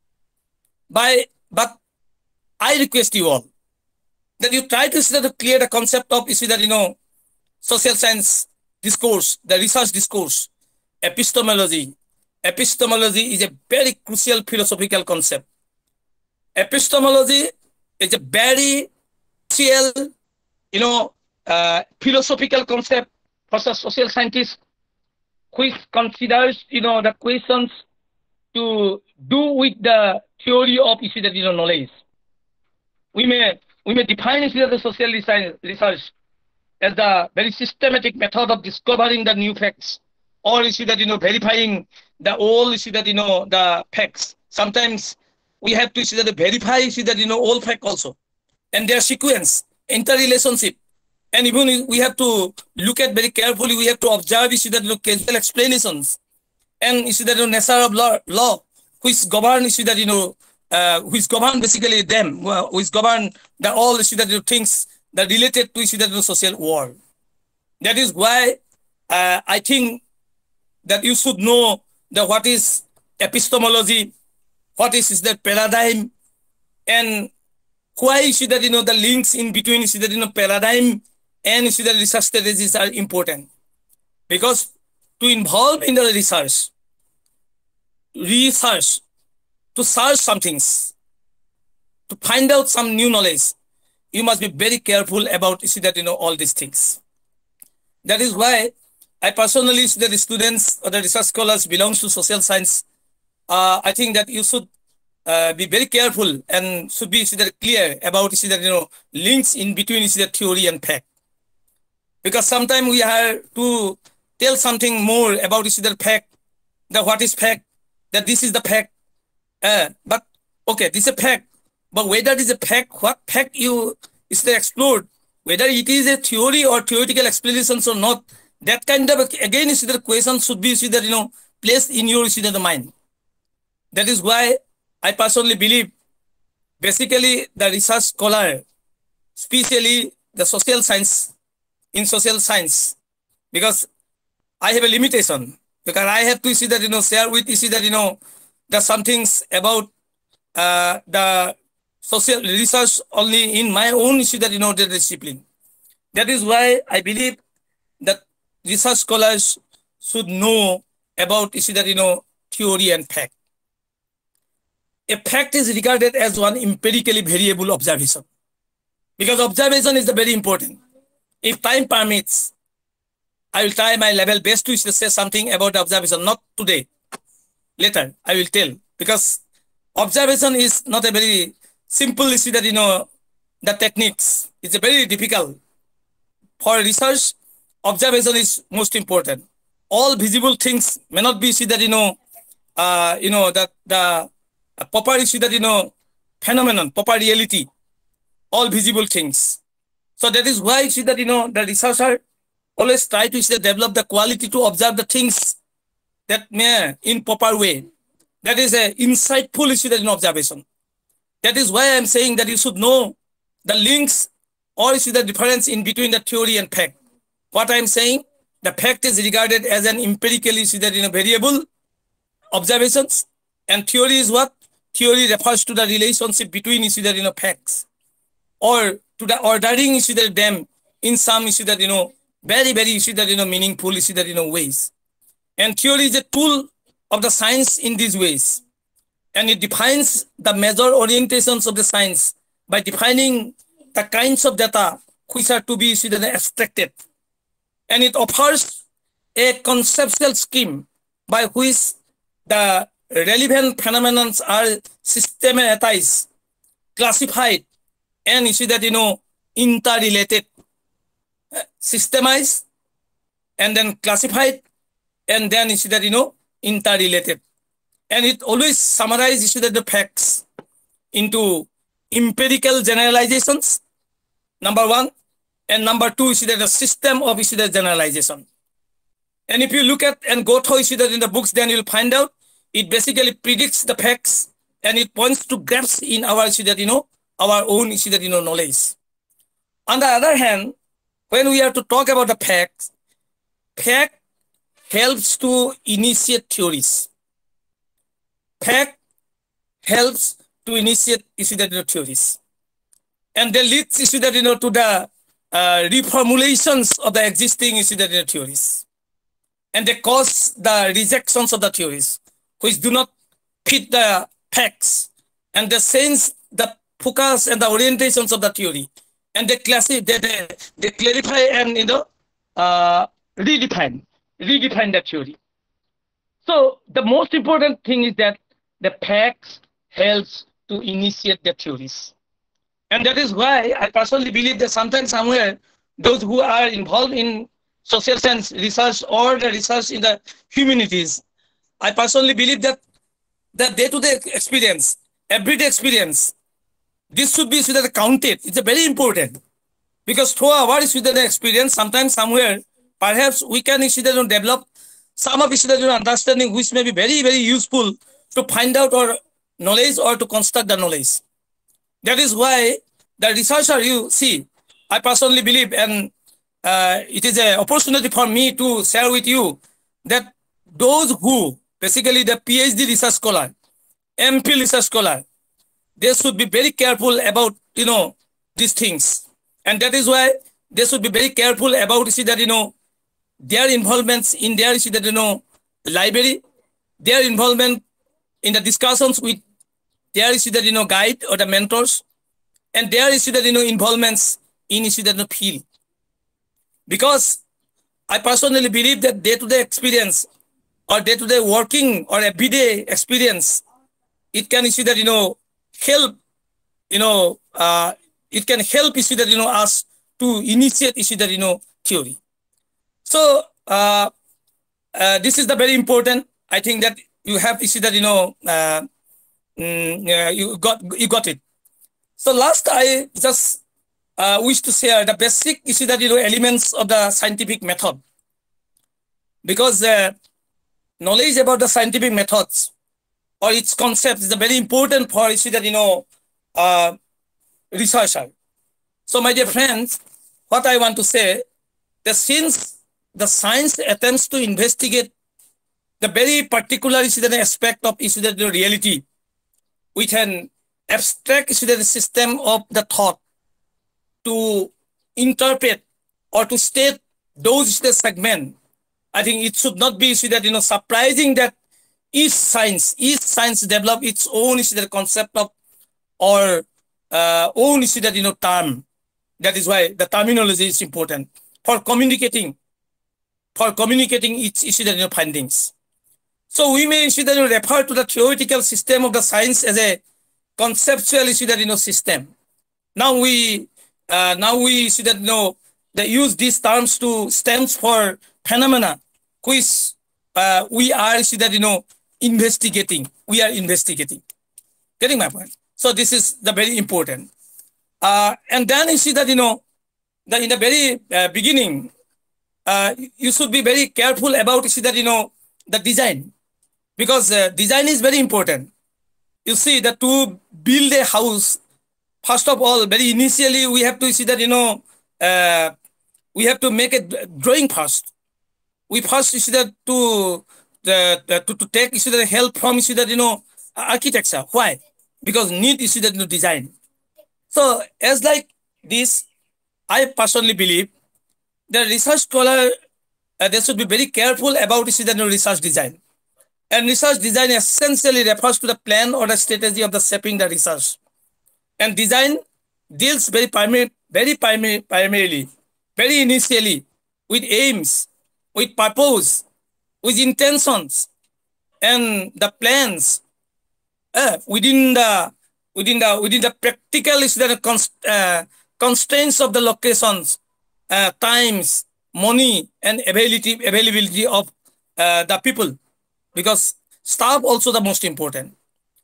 Speaker 7: By, but I request you all that you try to, see that, to clear the concept of, you see that, you know, social science discourse, the research discourse, epistemology. Epistemology is a very crucial philosophical concept. Epistemology is a very crucial, you know, uh, philosophical concept for the social scientist, which considers, you know, the questions to do with the theory of, you see that, you know, knowledge. We may we may define, you see that, the social research as the very systematic method of discovering the new facts, or, you see that, you know, verifying the old, you see that, you know, the facts. Sometimes we have to see that, verify, you see that, you know, old fact also, and their sequence, interrelationship, and even we have to look at very carefully. We have to observe, you see that, you know, causal explanations, and, you see that, you know, nature of law, law, which govern, you see that, you know, uh, which govern basically them, uh, which govern the all, you see that, you know, things that related to, you see that, you know, social world. That is why uh, I think that you should know that what is epistemology, what is, is the paradigm, and why, you see that, you know, the links in between, you see that, you know, paradigm and, you see that, research strategies are important. Because to involve in the research, research, to search some things, to find out some new knowledge, you must be very careful about, you see that, you know, all these things. That is why I personally see that the students or the research scholars belongs to social science. Uh, I think that you should uh, be very careful and should be, see that, clear about, you see that, you know, links in between, you see that, theory and fact. Because sometimes we have to tell something more about, you see that, fact, that what is fact, that this is the fact. Uh, but okay, this is a fact. But whether it is a fact, what fact you is to explore, whether it is a theory or theoretical explanations or not, that kind of, again, you see that question should be, you see that, you know, placed in your, you see that, the mind. That is why I personally believe, basically, the research scholar, especially the social science, in social science, because I have a limitation, because I have to see that, you know, share with, you see that, you know, there's some things about uh, the social research only in my own, you see that, you know, the discipline. That is why I believe that research scholars should know about, you see that, you know, theory and fact. A fact is regarded as one empirically variable observation, because observation is the very important. If time permits, I will try my level best to say something about observation, not today, later I will tell, because observation is not a very simple, you see that, you know, the techniques. It's a very difficult. For research, observation is most important. All visible things may not be, see that, you know, uh, you know, that the uh, proper, you see that, you know, phenomenon, proper reality, all visible things. So that is why, you see that, you know, the researcher always try to, see, develop the quality to observe the things that may in proper way. That is a insightful, you see that, you know, observation. That is why I'm saying that you should know the links or, you see, the difference in between the theory and fact. What I'm saying, the fact is regarded as an empirically, you see that, you know, variable observations, and theory is what? Theory refers to the relationship between, you see that, you know, facts, or to the ordering, you see that, them in some, you see that, you know, very, very, you see that, you know, meaningful, you see that, you know, ways. And theory is a tool of the science in these ways. And it defines the major orientations of the science by defining the kinds of data which are to be, you see that, abstracted. And it offers a conceptual scheme by which the relevant phenomena are systematized, classified, and you see that, you know, interrelated, uh, systemized, and then classified, and then you see that, you know, interrelated. And it always summarizes issue that the facts into empirical generalizations, number one, and number two is that the system of issue that generalization. And if you look at and go through issue that in the books, then you'll find out it basically predicts the facts and it points to gaps in our issue that, you know, our own issue that, you know, knowledge. On the other hand, when we have to talk about the facts, fact helps to initiate theories. Fact helps to initiate issue that, you know, theories. And they leads issue that, you know, to the uh, reformulations of the existing issue that, you know, theories. And they cause the rejections of the theories, which do not fit the facts. And they change the focus and the orientations of the theory. And they classify, they, they, they clarify and, you know, uh, redefine, redefine the theory. So the most important thing is that the facts helps to initiate the theories. And that is why I personally believe that sometimes somewhere, those who are involved in social science research or the research in the humanities, I personally believe that the day-to-day experience, everyday experience, this should be counted. It's a very important. Because through our experience, sometimes somewhere, perhaps we can develop some of the understanding which may be very, very useful to find out our knowledge or to construct the knowledge. That is why the researcher, you see, I personally believe, and uh, it is an opportunity for me to share with you that those who, basically the PhD research scholar, M Phil research scholar, they should be very careful about, you know, these things. And that is why they should be very careful about, you see, that, you know, their involvements in their, you see, that, you know, library, their involvement in the discussions with their, you see, that, you know, guide or the mentors, and their, you see, that, you know, involvements in, you see, that, you know, field. Because I personally believe that day-to-day experience or day-to-day working or everyday experience, it can, you see, that, you know, help, you know, uh, it can help, you see, that, you know, us to initiate, you see, that, you know, theory. So uh, uh, this is the very important. I think that you have, you see, that, you know, uh, mm, yeah, you got, you got it. So last, I just uh, wish to share the basic, you see, that, you know, elements of the scientific method, because uh, knowledge about the scientific methods or its concepts is very important for, you see, that, you know, uh, researcher. So my dear friends, what I want to say, that since the science attempts to investigate the very particular, you see, that aspect of, you see, that, the reality with an abstract, you see, that system of the thought to interpret or to state those the segment, I think it should not be, you see, that, you know, surprising that each science, each science develop its own, you see, that concept of or uh, own, you see, that, you know, term. That is why the terminology is important for communicating, for communicating its, you see, that, you know, findings. So we may, you see, that, you know, refer to the theoretical system of the science as a conceptual, you see, that, you know, system. Now we, uh, now we see that, you know, they use these terms to stands for phenomena, which uh, we are, you see, that, you know, investigating. We are investigating. Getting my point? So this is the very important. Uh, and then you see that, you know, that in the very uh, beginning, uh, you should be very careful about, you see, that, you know, the design, because uh, design is very important. You see that to build a house, first of all, very initially, we have to see that, you know, uh, we have to make a drawing first. We first, you see, that to, uh, to, to take, you see, that help from, you see, that, you know, architecture. Why? Because need, you see, that, you know, design. So as like this, I personally believe the research scholar, uh, they should be very careful about, you see, the research design. And research design essentially refers to the plan or the strategy of the shaping the research. And design deals very primary, very primary, primarily, very initially with aims, with purpose, with intentions, and the plans uh, within the within the within the practical is the uh, constraints of the locations, uh, times, money, and availability, availability of uh, the people, because staff also the most important.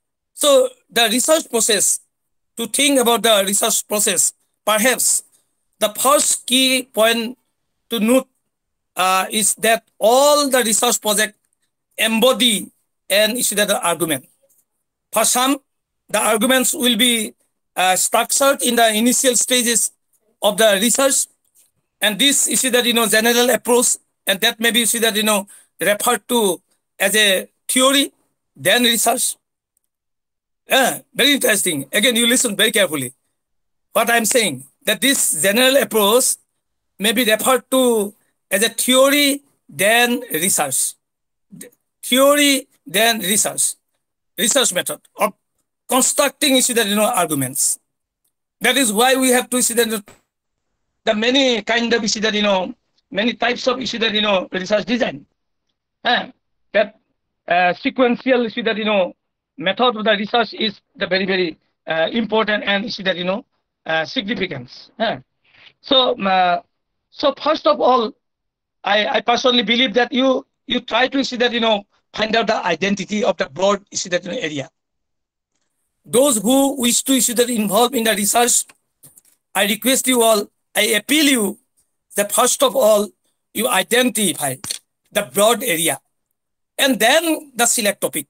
Speaker 7: So the research process, to think about the research process, perhaps the first key point to note uh, is that all the research project embody an issue that the argument. For some, the arguments will be uh, structured in the initial stages of the research, and this issue that you know general approach, and that maybe issue that you know referred to as a theory, then research. Yeah, very interesting. Again, you listen very carefully. What I'm saying, that this general approach may be referred to as a theory, then research. Theory, then research. Research method of constructing issue that you know arguments. That is why we have to see that the many kind of issue that you know, many types of issue that you know research design. Uh, that uh, sequential issue that you know method of the research is the very very uh, important and issue that you know uh, significance. Uh. So uh, so first of all, I, I personally believe that you you try to see that you know find out the identity of the broad issue that you know, area. Those who wish to issue that involved in the research, I request you all, I appeal you that first of all you identify the broad area, and then the select topic.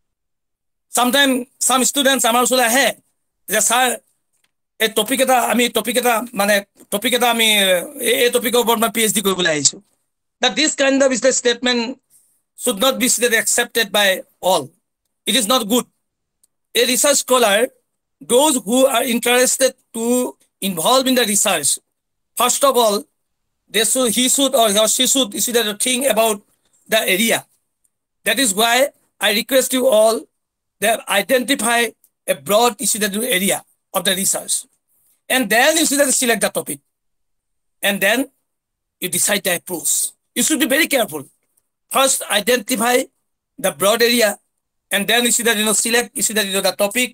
Speaker 7: Sometimes some students are also like, hey, sir, a topic eta ami topic eta mane topic eta ami a topic about my PhD koribole ahisu. That this kind of is the statement should not be accepted by all. It is not good. A research scholar, those who are interested to involve in the research, first of all, they should, he should or she should is the thing about the area. That is why I request you all that identify a broad issue that area of the research, and then you should select the topic, and then you decide the approach. You should be very careful. First, identify the broad area, and then you see that you know select you see that you know the topic.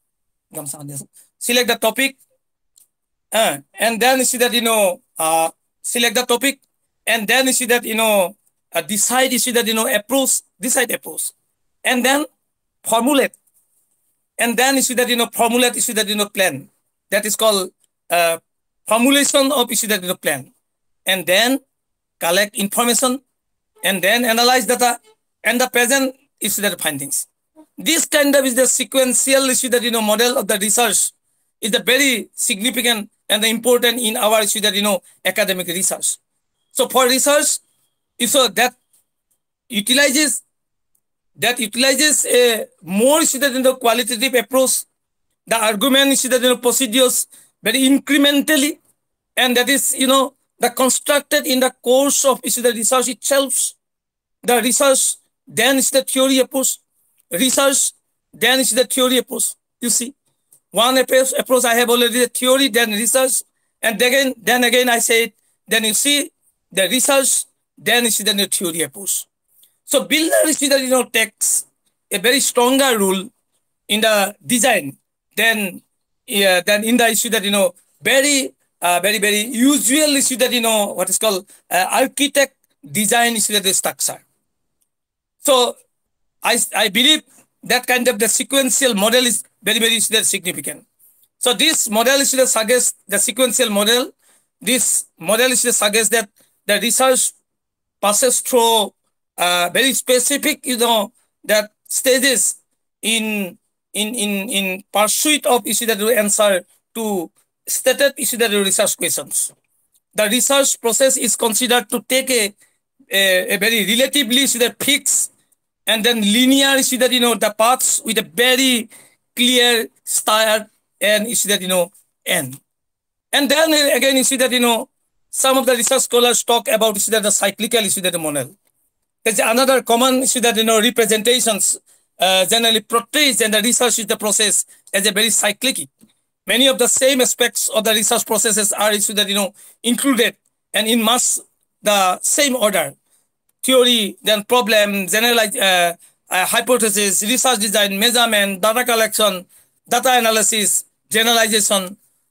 Speaker 7: Select the topic, uh, and then you see that you know uh, select the topic, and then you see that you know uh, decide you see that you know approach, decide approach, and then formulate, and then you see that you know formulate issue that you know plan. That is called uh, formulation of issue that you know plan, and then collect information, and then analyze data, and the present issue that findings. This kind of is the sequential issue that you know model of the research is the very significant and important in our issue that you know academic research. So for research, so that utilizes that utilizes a more issue that you know qualitative approach, the argument issue that you know procedures very incrementally, and that is you know the constructed in the course of issue the research itself. The research, then is the theory approach. Research, then is the theory approach. You see, one approach, approach I have already the theory, then research, and then then again I say it. Then you see the research, then is the theory approach. So builder is the you know takes a very stronger role in the design than yeah, than in the issue that you know very uh, very very usual issue that you know what is called uh, architect design issue that the structure. So I, I believe that kind of the sequential model is very, very significant. So this model is to suggest the sequential model. This model is to suggest that the research passes through uh, very specific, you know, that stages in in in in pursuit of issue that will answer to stated issue that research questions. The research process is considered to take a a, a very relatively fixed and then linear issue that you know the paths with a very clear start and issue that you know end. And then again you see that you know some of the research scholars talk about issue that the cyclical issue that the model. There's another common issue that you know representations uh, generally portrays and the research is the process as a very cyclic. Many of the same aspects of the research processes are issue that you know included and in much the same order. Theory, then problem, generalize, uh, uh, hypothesis, research design, measurement, data collection, data analysis, generalization.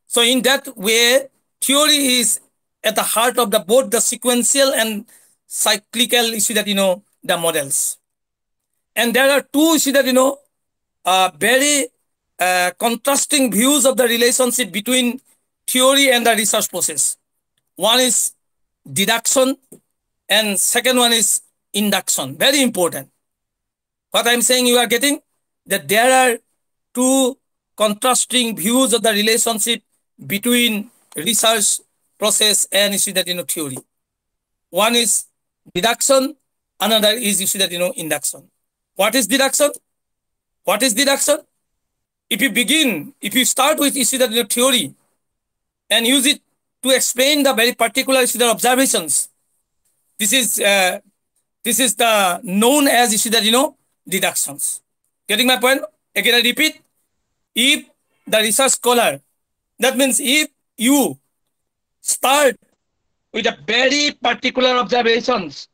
Speaker 7: So in that way, theory is at the heart of the both the sequential and cyclical issue that, you know, the models. And there are two issue that, you know, uh, very uh, contrasting views of the relationship between theory and the research process. One is deduction and second one is induction. Very important. What I'm saying, you are getting that there are two contrasting views of the relationship between research process and issue that, you know, theory. One is deduction, another is issue that, you know, induction. What is deduction? What is deduction? If you begin, if you start with issue that, you know, theory and use it to explain the very particular issue that observations, this is uh, this is the known as issue that, you know, deductions. Getting my point? Again, I repeat. If the research scholar, that means if you start with a very particular observations,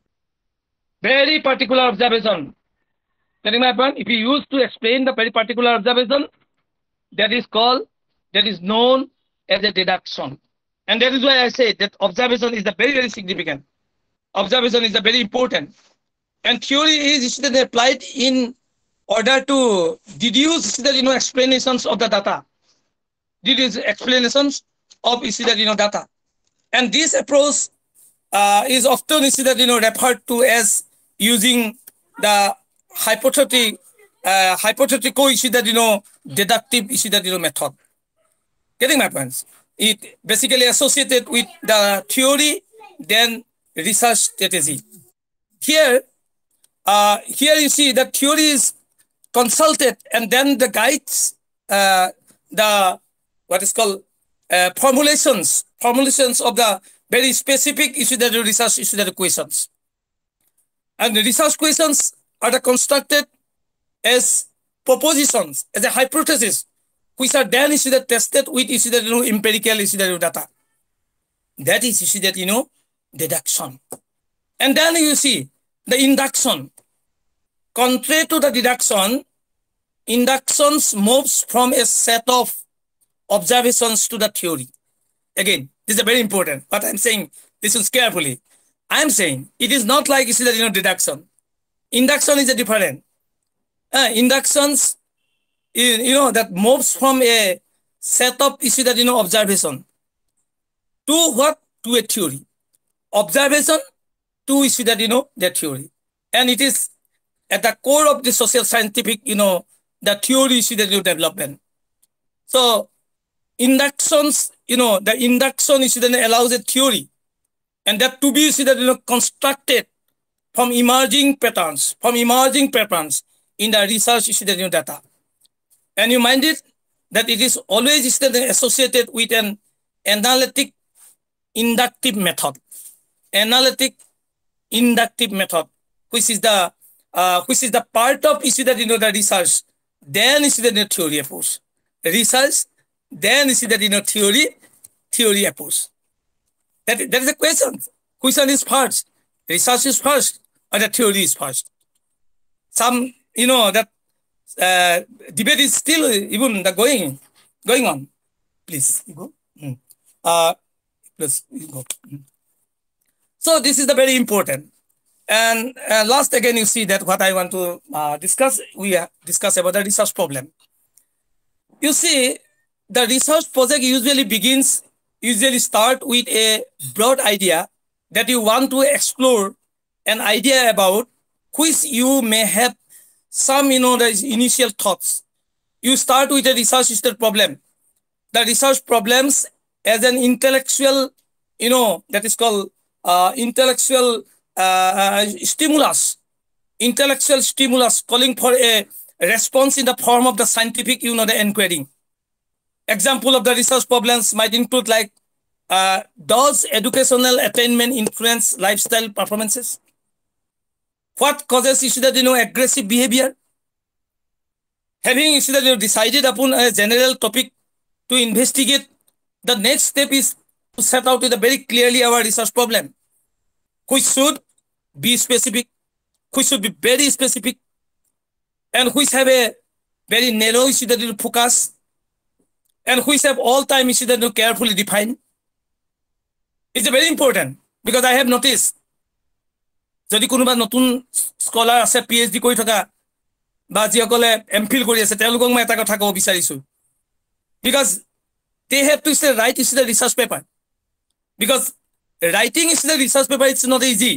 Speaker 7: very particular observation, getting my point? If you use to explain the very particular observation, that is called, that is known as a deduction. And that is why I say that observation is the very, very significant. Observation is the very important. And theory is applied in order to deduce the, you know, explanations of the data. Deduce explanations of the, you know, data. And this approach uh, is often, you know, referred to as using the hypothetic, uh, hypothetical issue that, you know, deductive issue that, you know, method. Getting my points? It basically associated with the theory, then research strategy. Here, uh, here you see that theory is consulted and then the guides, uh, the, what is called, uh, formulations, formulations of the very specific issue that you research issue that questions. And the research questions are the constructed as propositions, as a hypothesis, which are then issue that tested with issue that, you know, empirical issue that, you know, data. That is issue that, you know, deduction. And then you see the induction. Contrary to the deduction, inductions moves from a set of observations to the theory. Again, this is very important, but I'm saying, listen carefully. I'm saying it is not like, you see that, you know, deduction. Induction is a different. Uh, inductions, you know, that moves from a set of issue that, you know, observation to what? To a theory. Observation to issue that, you know, the theory. And it is at the core of the social scientific, you know, the theory issue that, you know, development. So inductions, you know, the induction issue that allows a theory and that to be, you see that, you know, constructed from emerging patterns, from emerging patterns in the research issue that, you know, data. And you mind it that it is always associated with an analytic inductive method. Analytic inductive method, which is the uh, which is the part of issue that, you know, the research, then issue that, you know, theory approach. Research, then issue that, you know, theory, theory approach. That, that is the question. Which one is first? Research is first or the theory is first? Some, you know, that uh, debate is still even the going going on. Please, you go. Mm. Uh, please, you go. Mm. So this is the very important. And uh, last again, you see that what I want to uh, discuss, we uh, discuss about the research problem. You see, the research project usually begins, usually start with a broad idea that you want to explore, an idea about which you may have some, you know, the initial thoughts. You start with a research problem. The research problems as an intellectual, you know, that is called uh, intellectual uh, stimulus, intellectual stimulus calling for a response in the form of the scientific, you know, the inquiry. Example of the research problems might include like, uh, does educational attainment influence lifestyle performances? What causes issue that, you know, aggressive behavior? Having issue that, you know, decided upon a general topic to investigate, the next step is to set out with a very clearly our research problem, which should be specific, which should be very specific, and which have a very narrow issue that will focus. and which have all time issues that are carefully defined. It's very important because I have noticed যদি কোনোবা নতুন scholar আছে PhD কৰি থকা বা যিসকলে MPhil কৰি আছে তেওঁলোকক মই এটা কথা ক'ব বিচাৰিছো because they have to say write is the research paper because writing is the research paper. It's not easy.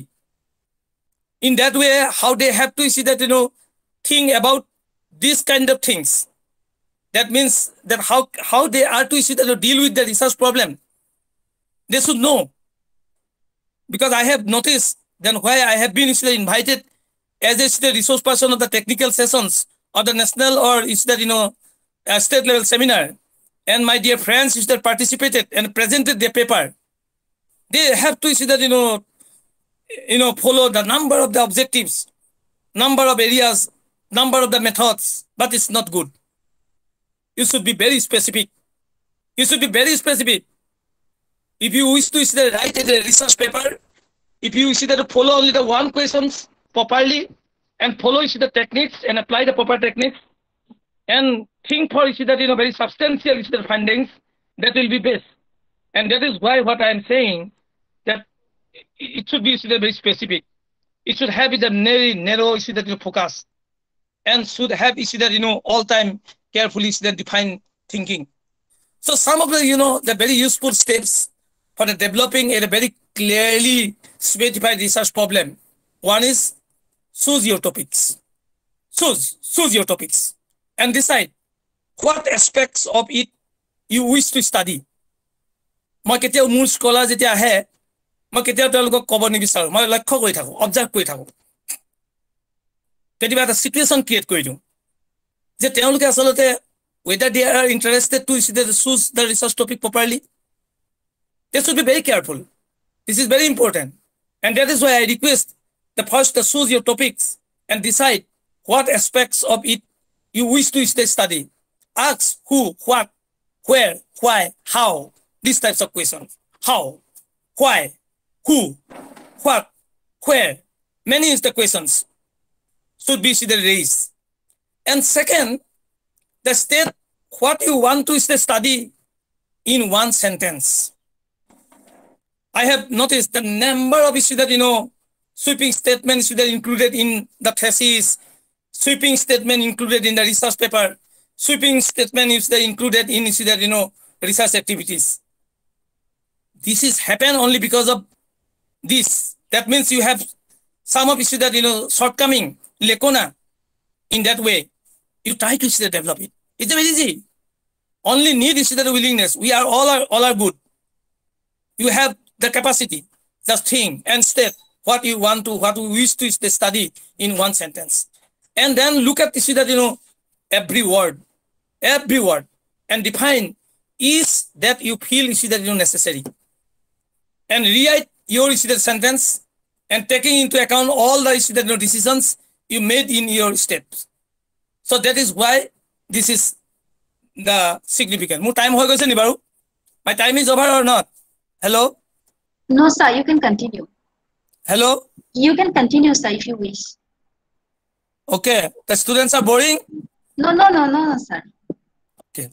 Speaker 7: In that way, how they have to see that, you know, think about these kind of things. That means that how how they are to see that to deal with the research problem. They should know. Because I have noticed then why I have been invited as a resource person of the technical sessions of the national or is that, you know, a state level seminar. And my dear friends is that participated and presented their paper. They have to see that, you know, you know, follow the number of the objectives, number of areas, number of the methods, but it's not good. You should be very specific. You should be very specific. If you wish to see that write a research paper, if you see that to follow only the one questions properly and follow see the techniques and apply the proper techniques and think for see that, you know, very substantial is the findings, that will be best. And that is why what I am saying that it should be very specific. It should have the very narrow issue that you focus and should have issue that, you know, all time carefully issue that define thinking. So some of the, you know, the very useful steps for the developing a very clearly specified research problem. One is choose your topics. Choose, choose your topics and decide what aspects of it you wish to study. মই কেতিয়াও মোৰ scholar যেতিয়া আহে মই কেতিয়াও তেওঁলোকক ক'ব নিবিচাৰো মই লক্ষ্য কৰি থাকো অবজাৰ্ভ কৰি থাকো কেতিয়াবা এটা সিচুৱেচন ক্ৰিয়েট কৰি দিওঁ যে তেওঁলোকে আচলতে whether they are interested to choose the research topic properly. They should be very careful. This is very important. And that is why I request the first to choose your topics and decide what aspects of it you wish to study. Ask who, what, where, why, how. These types of questions. How, why, who, what, where. Many is the questions should be raised. And second, the state what you want to study in one sentence. I have noticed the number of issues that, you know, sweeping statements that included in the thesis, sweeping statement included in the research paper, sweeping statement is that included in issue that, you know, research activities. This is happen only because of this. That means you have some of issue that, you know, shortcoming, lekona. In that way, you try to see develop it. It's very easy. Only need is the willingness. We are all are all are good. You have the capacity, just think and state what you want to, what you wish to study in one sentence. And then look at see that, you know, every word, every word, and define is that you feel is that, you know, necessary. And rewrite your sentence and taking into account all the you know, decisions you made in your steps. So that is why this is the significant. More time hoy goise ni baru? My time is over or not? Hello?
Speaker 1: No, sir, you can continue.
Speaker 7: Hello?
Speaker 1: You can continue, sir, if you wish.
Speaker 7: Okay. The students are boring?
Speaker 1: No, no, no, no, no, sir.
Speaker 7: Okay.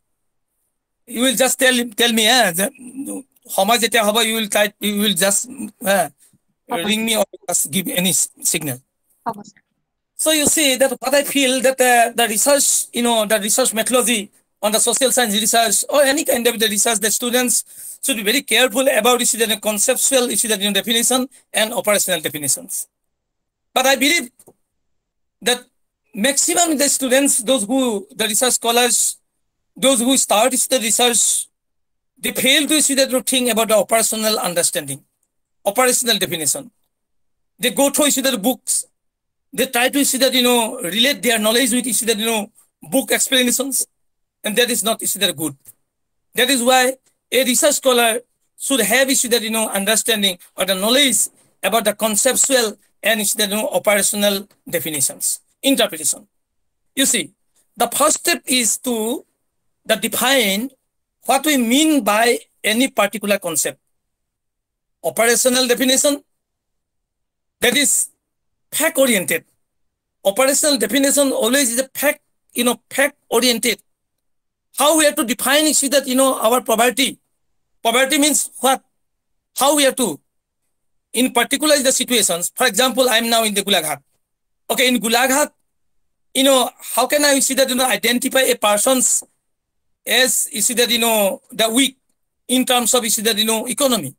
Speaker 7: You will just tell tell me, eh? How much it how you will try you will just uh, ring me or just give any signal.
Speaker 1: Okay, sir.
Speaker 7: So you see that what I feel that uh, the research, you know, the research methodology on the social science research or any kind of the research, the students should be very careful about issue the conceptual issue that, you know, definition and operational definitions. But I believe that maximum the students, those who the research scholars, those who start the research, they fail to issue that thing about the operational understanding, operational definition. They go through issue the books. They try to see that, you know, relate their knowledge with issue that, you know, book explanations, and that is not issue that good. That is why a research scholar should have issue that, you know, understanding or the knowledge about the conceptual and issue that, you know, operational definitions, interpretation. You see, the first step is to the define what we mean by any particular concept. Operational definition, that is fact oriented. Operational definition always is a fact, you know, fact oriented. how we have to define, you see that, you know, our poverty. Poverty means what? How we have to, in particular the situations. For example, I'm now in the Golaghat. Okay, in Golaghat, you know, how can I, you see that, you know, identify a person's as, you see that, you know, the weak in terms of, you see that, you know, economy.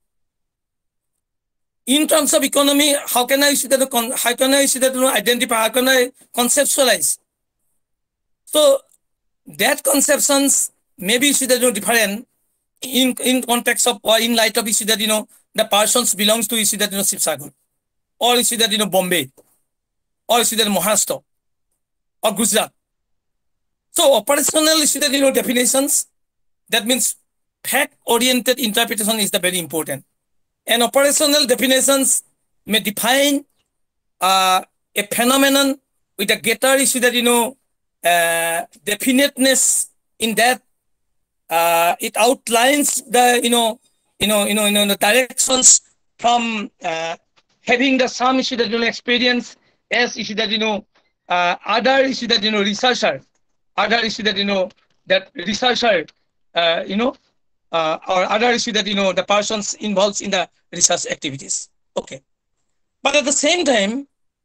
Speaker 7: In terms of economy, how can I see that, how can I see that, you know, identify, how can I conceptualize? So that conceptions maybe, you see that, you know, different in, in context of, or in light of, you see that, you know, the persons belongs to, you see that, you know, Sibsagar, or you see that, you know, Bombay, or you see that Maharashtra, or Gujarat. So operational, you see that, you know, definitions, that means fact-oriented interpretation is the very important. And operational definitions may define uh, a phenomenon with a greater, you see that, you know, uh, definiteness in that uh, it outlines the, you know, you know, you know, you know, the directions from uh, having the some issue that, you know, experience as issue that, you know, uh, other issue that, you know, researcher, other issue that, you know, that researcher, uh, you know, uh, or other issue that, you know, the persons involved in the research activities. Okay. But at the same time,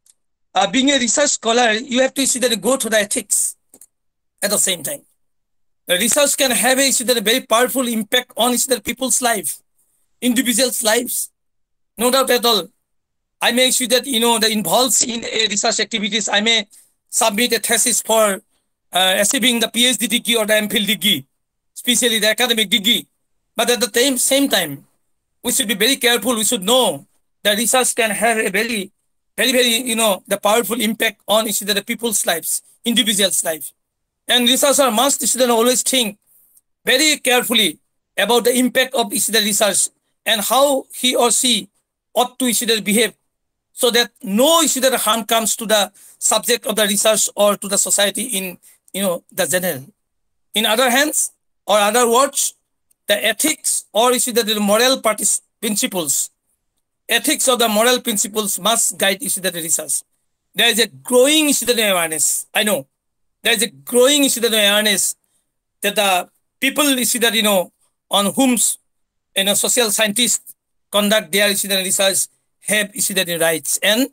Speaker 7: uh, being a research scholar, you have to see that you go to the ethics at the same time. The research can have a, see that a very powerful impact on see that people's life, individuals' lives. No doubt at all. I may see that, you know, the involved in a research activities, I may submit a thesis for uh, achieving the PhD degree or the MPhil degree, especially the academic degree. But at the same, same time, we should be very careful. We should know that research can have a very, very, very, you know, the powerful impact on see that the people's lives, individuals' lives. And researcher must see always think very carefully about the impact of the research and how he or she ought to see that behave, so that no issue that harm comes to the subject of the research or to the society in, you know, the general. In other hands, or other words, the ethics or issue that the moral principles, ethics of the moral principles must guide issue that the research. There is a growing issue that awareness. I know there is a growing issue that awareness that the people issue that, you know, on whom, you know, social scientists conduct their issue that research have issue that rights, and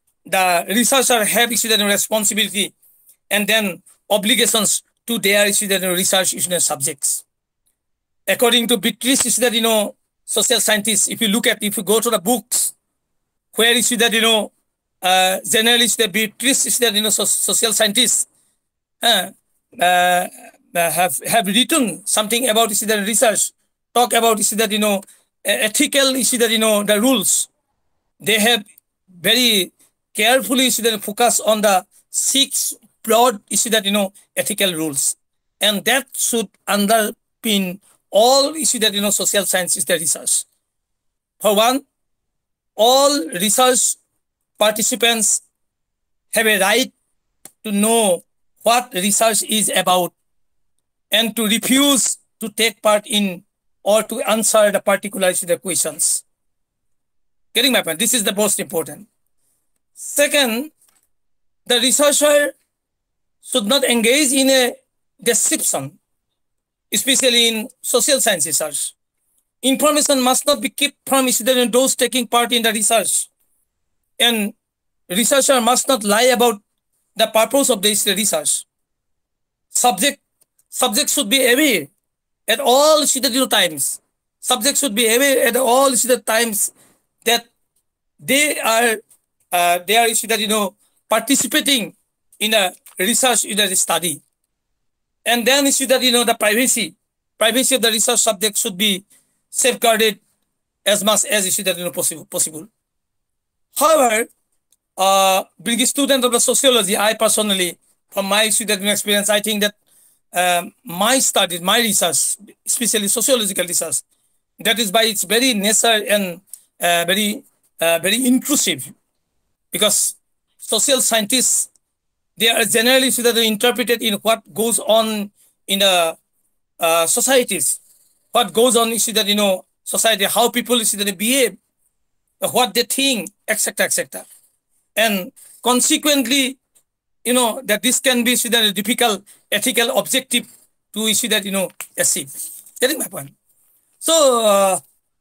Speaker 7: the researcher have issue that responsibility and then obligations to their issue that research issue subjects. According to Beatrice, issue that, you know, social scientists, if you look at, if you go to the books, where issue that, you know, uh, generally the Beatrice issue that, you know, so, social scientists uh, uh, have have written something about issue that research, talk about issue that, you know, ethical issue that, you know, the rules. They have very carefully issue that focus on the six broad issue that, you know, ethical rules, and that should underpin all issue that, you know, social science is the research. For one, all research participants have a right to know what research is about and to refuse to take part in or to answer the particular issue the questions. Getting my point? This is the most important. Second, the researcher should not engage in a deception, especially in social science research. Information must not be kept from those taking part in the research. And researcher must not lie about the purpose of this research. Subject, subject should be aware at all times. Subject should be aware at all times that they are uh, they are that, you know, participating in a research, in a study. And then issue that, you know, the privacy, privacy of the research subject should be safeguarded as much as issue that, you know, possible. possible. However, uh, being a student of the sociology, I personally, from my student experience, I think that um, my studies, my research, especially sociological research, that is by its very nature and uh, very, uh, very intrusive, because social scientists, they are generally interpreted in what goes on in the uh, societies, what goes on is that, you know, society, how people is that they behave, what they think, et cetera, et cetera. And consequently, you know, that this can be a difficult ethical objective to issue that, you know, achieve. Getting my point? So, uh,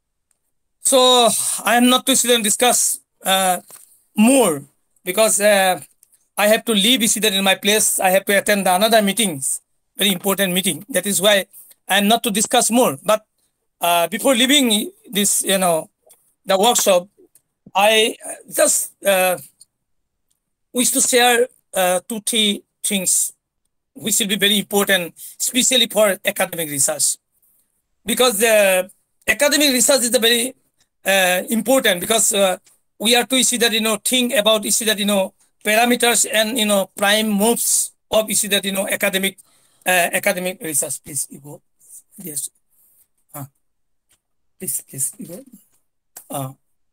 Speaker 7: so I am not to sit and discuss uh, more because uh, I have to leave issue that in my place. I have to attend another meetings, very important meeting. That is why I am not to discuss more. But uh, before leaving this, you know, the workshop, I just uh, wish to share uh, two, three things which will be very important, especially for academic research. Because the academic research is a very uh, important because uh, we are to issue that, you know, think about issue that, you know, parameters and, you know, prime moves of issue that, you know, academic uh, academic research. Please, you go. Yes. Uh, please, please, you go. Uh,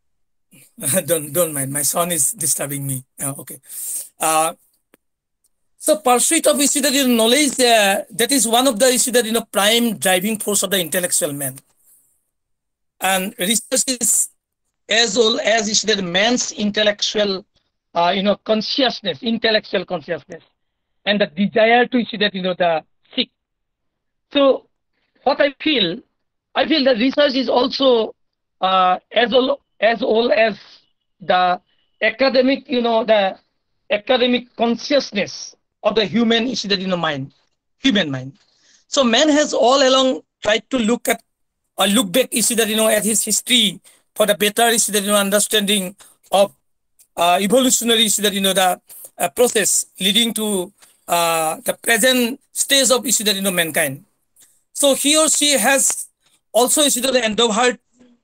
Speaker 7: don't don't mind. My son is disturbing me. Uh, okay. Uh, so pursuit of issue that, you know, knowledge, uh, that is one of the issue that, you know, prime driving force of the intellectual man. And research is as old as issue that man's intellectual, uh, you know, consciousness, intellectual consciousness, and the desire to issue that, you know, the seek. So what I feel, I feel that research is also uh, as old as old as the academic, you know, the academic consciousness of the human issue that, you know, mind, human mind. So man has all along tried to look at or look back issue that, you know, at his history for the better issue that, you know, understanding of uh, evolutionary issue that, you know, the uh, process leading to uh, the present stage of issue that, you know, mankind. So he or she has also issue that endeavored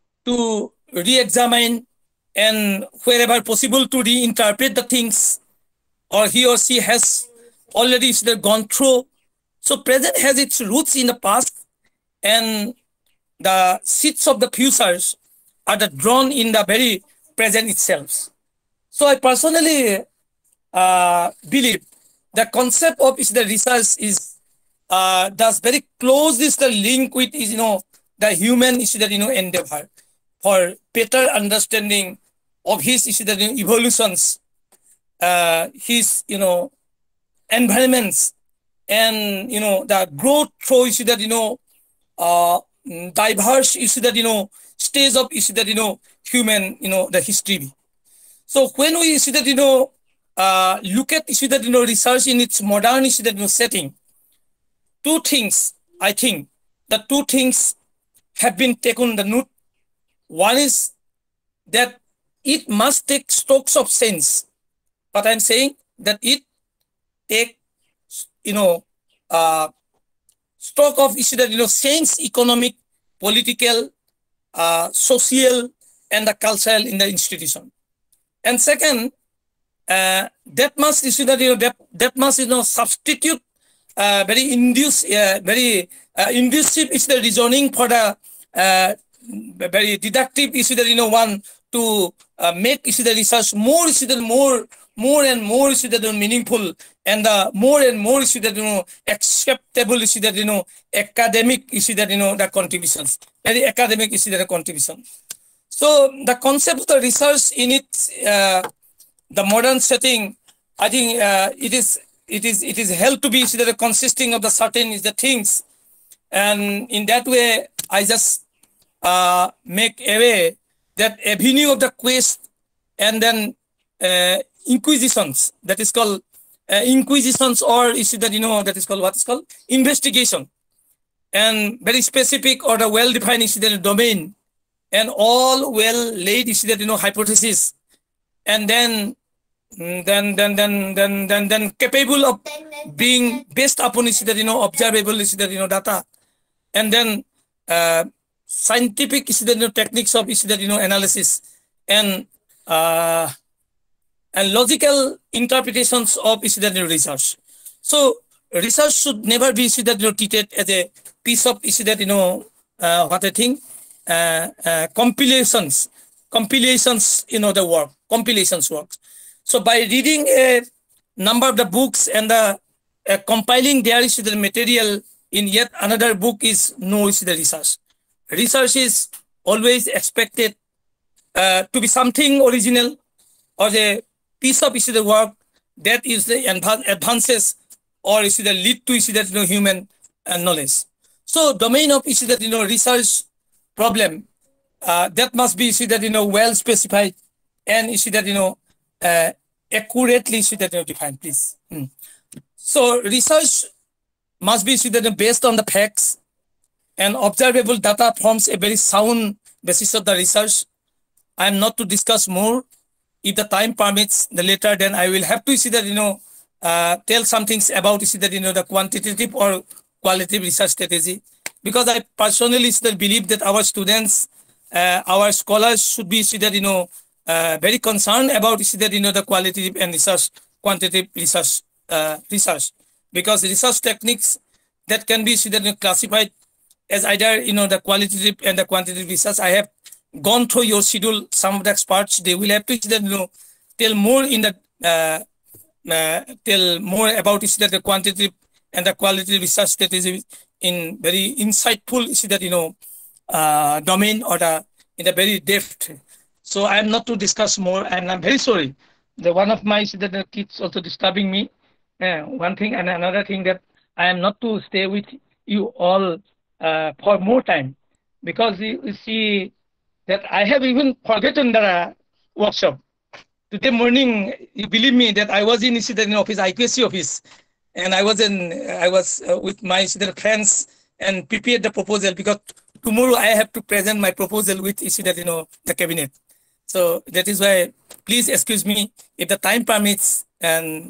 Speaker 7: to re-examine and wherever possible to reinterpret the things, or he or she has already gone through. So present has its roots in the past, and the seeds of the futures are the drawn in the very present itself. So I personally uh, believe the concept of is the research is uh, does very closely the link with is, you know, the human issue that, you know, endeavor for better understanding of his issue that, you know, evolutions, uh, his, you know, environments, and, you know, the growth through issue that, you know, uh, diverse issue that, you know, stage of issue that, you know, human, you know, the history. So when we see that, you know, uh, look at issue that, you know, research in its modern issue that, you know, setting, two things, I think, the two things have been taken the note. One is that it must take strokes of sense. But I'm saying that it take, you know, uh, stroke of issue that, you know, sense, economic, political, uh, social, and the cultural in the institution. And second, uh, that must issue that, you know, that, that must, you know, substitute uh, very induce, uh, very uh, inducive is the reasoning for the uh, very deductive issue that, you know, one to uh, make issue the research more issue that more more and more issue that are meaningful, and the more and more issue that, you know, acceptable issue that, you know, academic issue that, you know, the contributions, very academic issue that are contribution. So the concept of the research in its uh, the modern setting, I think uh, it is it is it is held to be issue that are consisting of the certain is the things, and in that way I just uh, make away that avenue of the quest, and then uh, inquisitions, that is called uh, inquisitions, or issue that, you know, that is called what is called investigation, and very specific or the well-defined issue that domain, and all well-laid issue that, you know, hypothesis, and then then then then then then then capable of being based upon issue that, you know, observable issue that, you know, data, and then uh, scientific issue that, you know, techniques of issue that, you know, analysis, and uh, and logical interpretations of issue that, you know, research. So research should never be issue that, you know, treated as a piece of issue that, you know, uh, what I think uh, uh, compilations, compilations, you know, the work, compilations works. So by reading a number of the books and the uh, compiling their issue the material in yet another book is no issue the research. Research is always expected uh, to be something original, or the piece of issue the work that is the advances or issue the lead to issue that, you know, human uh, knowledge. So domain of issue that, you know, research problem, uh, that must be issue that, you know, well specified and issue that, you know, uh, accurately issue that, you know, defined, please. Hmm. So research must be issue that, you know, based on the facts, and observable data forms a very sound basis of the research. I am not to discuss more. If the time permits, the later, then I will have to see that, you know, uh, tell some things about, see that, you know, the quantitative or qualitative research strategy. Because I personally still believe that our students, uh, our scholars should be, see that, you know, uh, very concerned about, see that, you know, the qualitative and research, quantitative research, uh, research. Because research techniques that can be, see that, you know, classified as either, you know, the qualitative and the quantitative research. I have gone through your schedule. Some of the experts, they will have to, you know, tell more in the uh, uh, tell more about is that the quantitative and the qualitative research that is in very insightful, is that, you know, uh, domain or the in a very depth. So I am not to discuss more, and I'm very sorry. The one of my, that the kids also disturbing me. Uh, one thing and another thing, that I am not to stay with you all uh, for more time, because you, you see that I have even forgotten the uh, workshop. Today morning, you believe me that I was in the office, I Q S C office, and I was in, I was uh, with my friends and prepared the proposal, because tomorrow I have to present my proposal with, you know, the cabinet. So that is why, please excuse me if the time permits and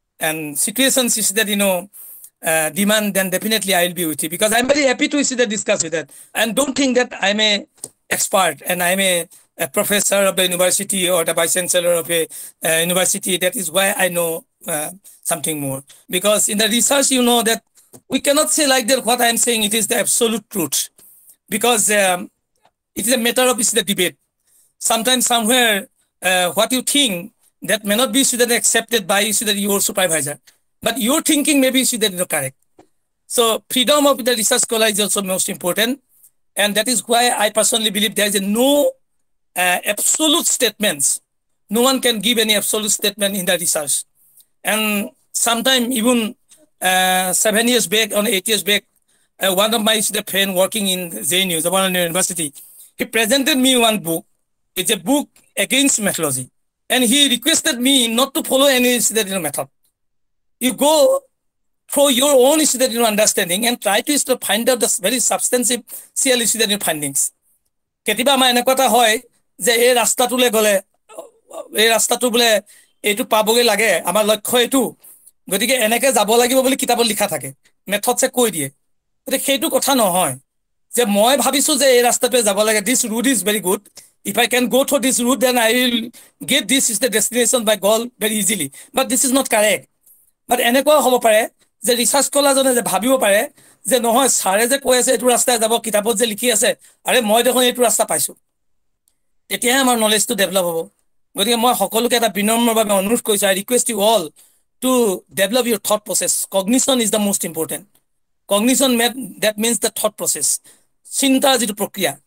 Speaker 7: and situations is that, you know, uh, demand, then definitely I will be with you, because I'm very happy to see that discuss with that. And don't think that I'm a expert and I'm a, a professor of the university or the vice chancellor of a uh, university. That is why I know uh, something more, because in the research, you know, that we cannot say like that what I'm saying it is the absolute truth, because um, it is a matter of is the debate. Sometimes somewhere uh, what you think that may not be accepted by your supervisor, but your thinking may be correct. So freedom of the research scholar is also most important, and that is why I personally believe there is a no uh, absolute statements. No one can give any absolute statement in the research. And sometime even uh, seven years back, or eight years back, uh, one of my friends working in J N U, the one university, he presented me one book. It's a book against methodology. And he requested me not to follow any method. You go through your own understanding and try to find out the very substantive findings. Ketiba ma enekota hoy je ei rastatule gole ei rastatu bole etu paboge lage amar lokkho etu gotike eneke jabo lagibo boli kitabot likha thake method se koi die ete heitu kotha nohoy je moi bhabisu je ei rastatue jabo lage, this route is very good. If I can go through this route, then I will get this is the destination by goal very easily. But this is not correct. But eneko hobo pare je research scholar jone je bhabibo pare je nohoy sare je koi ase etu rasta jabo kitabot je likhi ase are moi dekhon etu rasta paisu, etia amar knowledge to develop hobo. Gotike moi hokoluke eta binomor babe anurodh koisu, I request you all to develop your thought process. Cognition is the most important. Cognition, that means the thought process. Chinta jitu prokriya.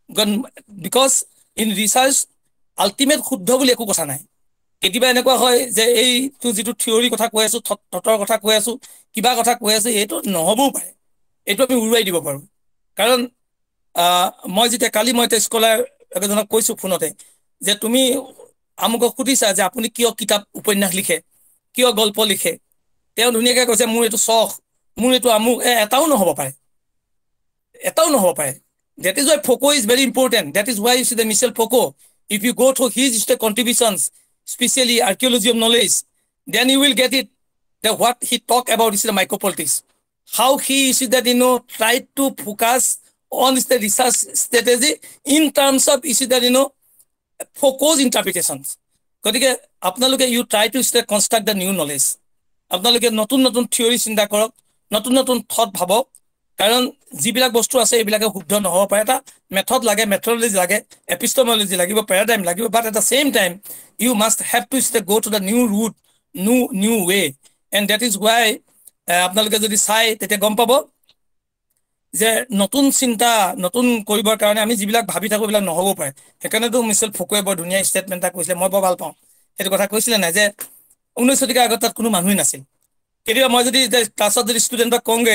Speaker 7: Because in research, ultimate khuddho boli eku kotha nai. Ketiba enekwa hoy je ei tu jitu theory kotha koi asu, thotor kotha koi asu, kiba kotha koi asu, etu nohobo pare. Etu ami uruai dibo paru. Karon moi jite kali moi te scholar ejonok koisu phonote je tumi amuk khudisa je apuni kiyo kitab uponyas likhe, kiyo golpo likhe. Teo dhuniake koise mur etu sokh, mur etu amuk etao nohobo pare. Etao nohobo pare. That is why Foucault is very important. That is why you see the Michel Foucault. If you go through his contributions, especially archaeology of knowledge, then you will get it. That what he talked about is the micropolitics. How he is that, you know, tried to focus on the research strategy in terms of is that, you know, Foucault's interpretations. Because apnaloke you try to construct the new knowledge. Apnaloke notun notun theory chinta korok, notun notun thought bhabok. Karon jibilak bostu ase ebilake huddho nohobo pare, eta method lage, methodology lage, epistemology lagibo, paradigm lagibo, but at the same time you must have to go to the new route, new new way. And that is why apnaloke jodi sai tete gom pabo je notun chinta notun koribor karone ami jibilak bhabi thaku bilak nohobo pare. Hekane to Michel Foucault ber dunia statement ta koisile moi bal pao. Etu kotha koisile na je ঊনৈশ শতিকাৰ আগত তাত কোনো মানুহ নাছিল। কেতিয়াবা মই যদি ক্লাছত যদি ষ্টুডেণ্টক কওঁগে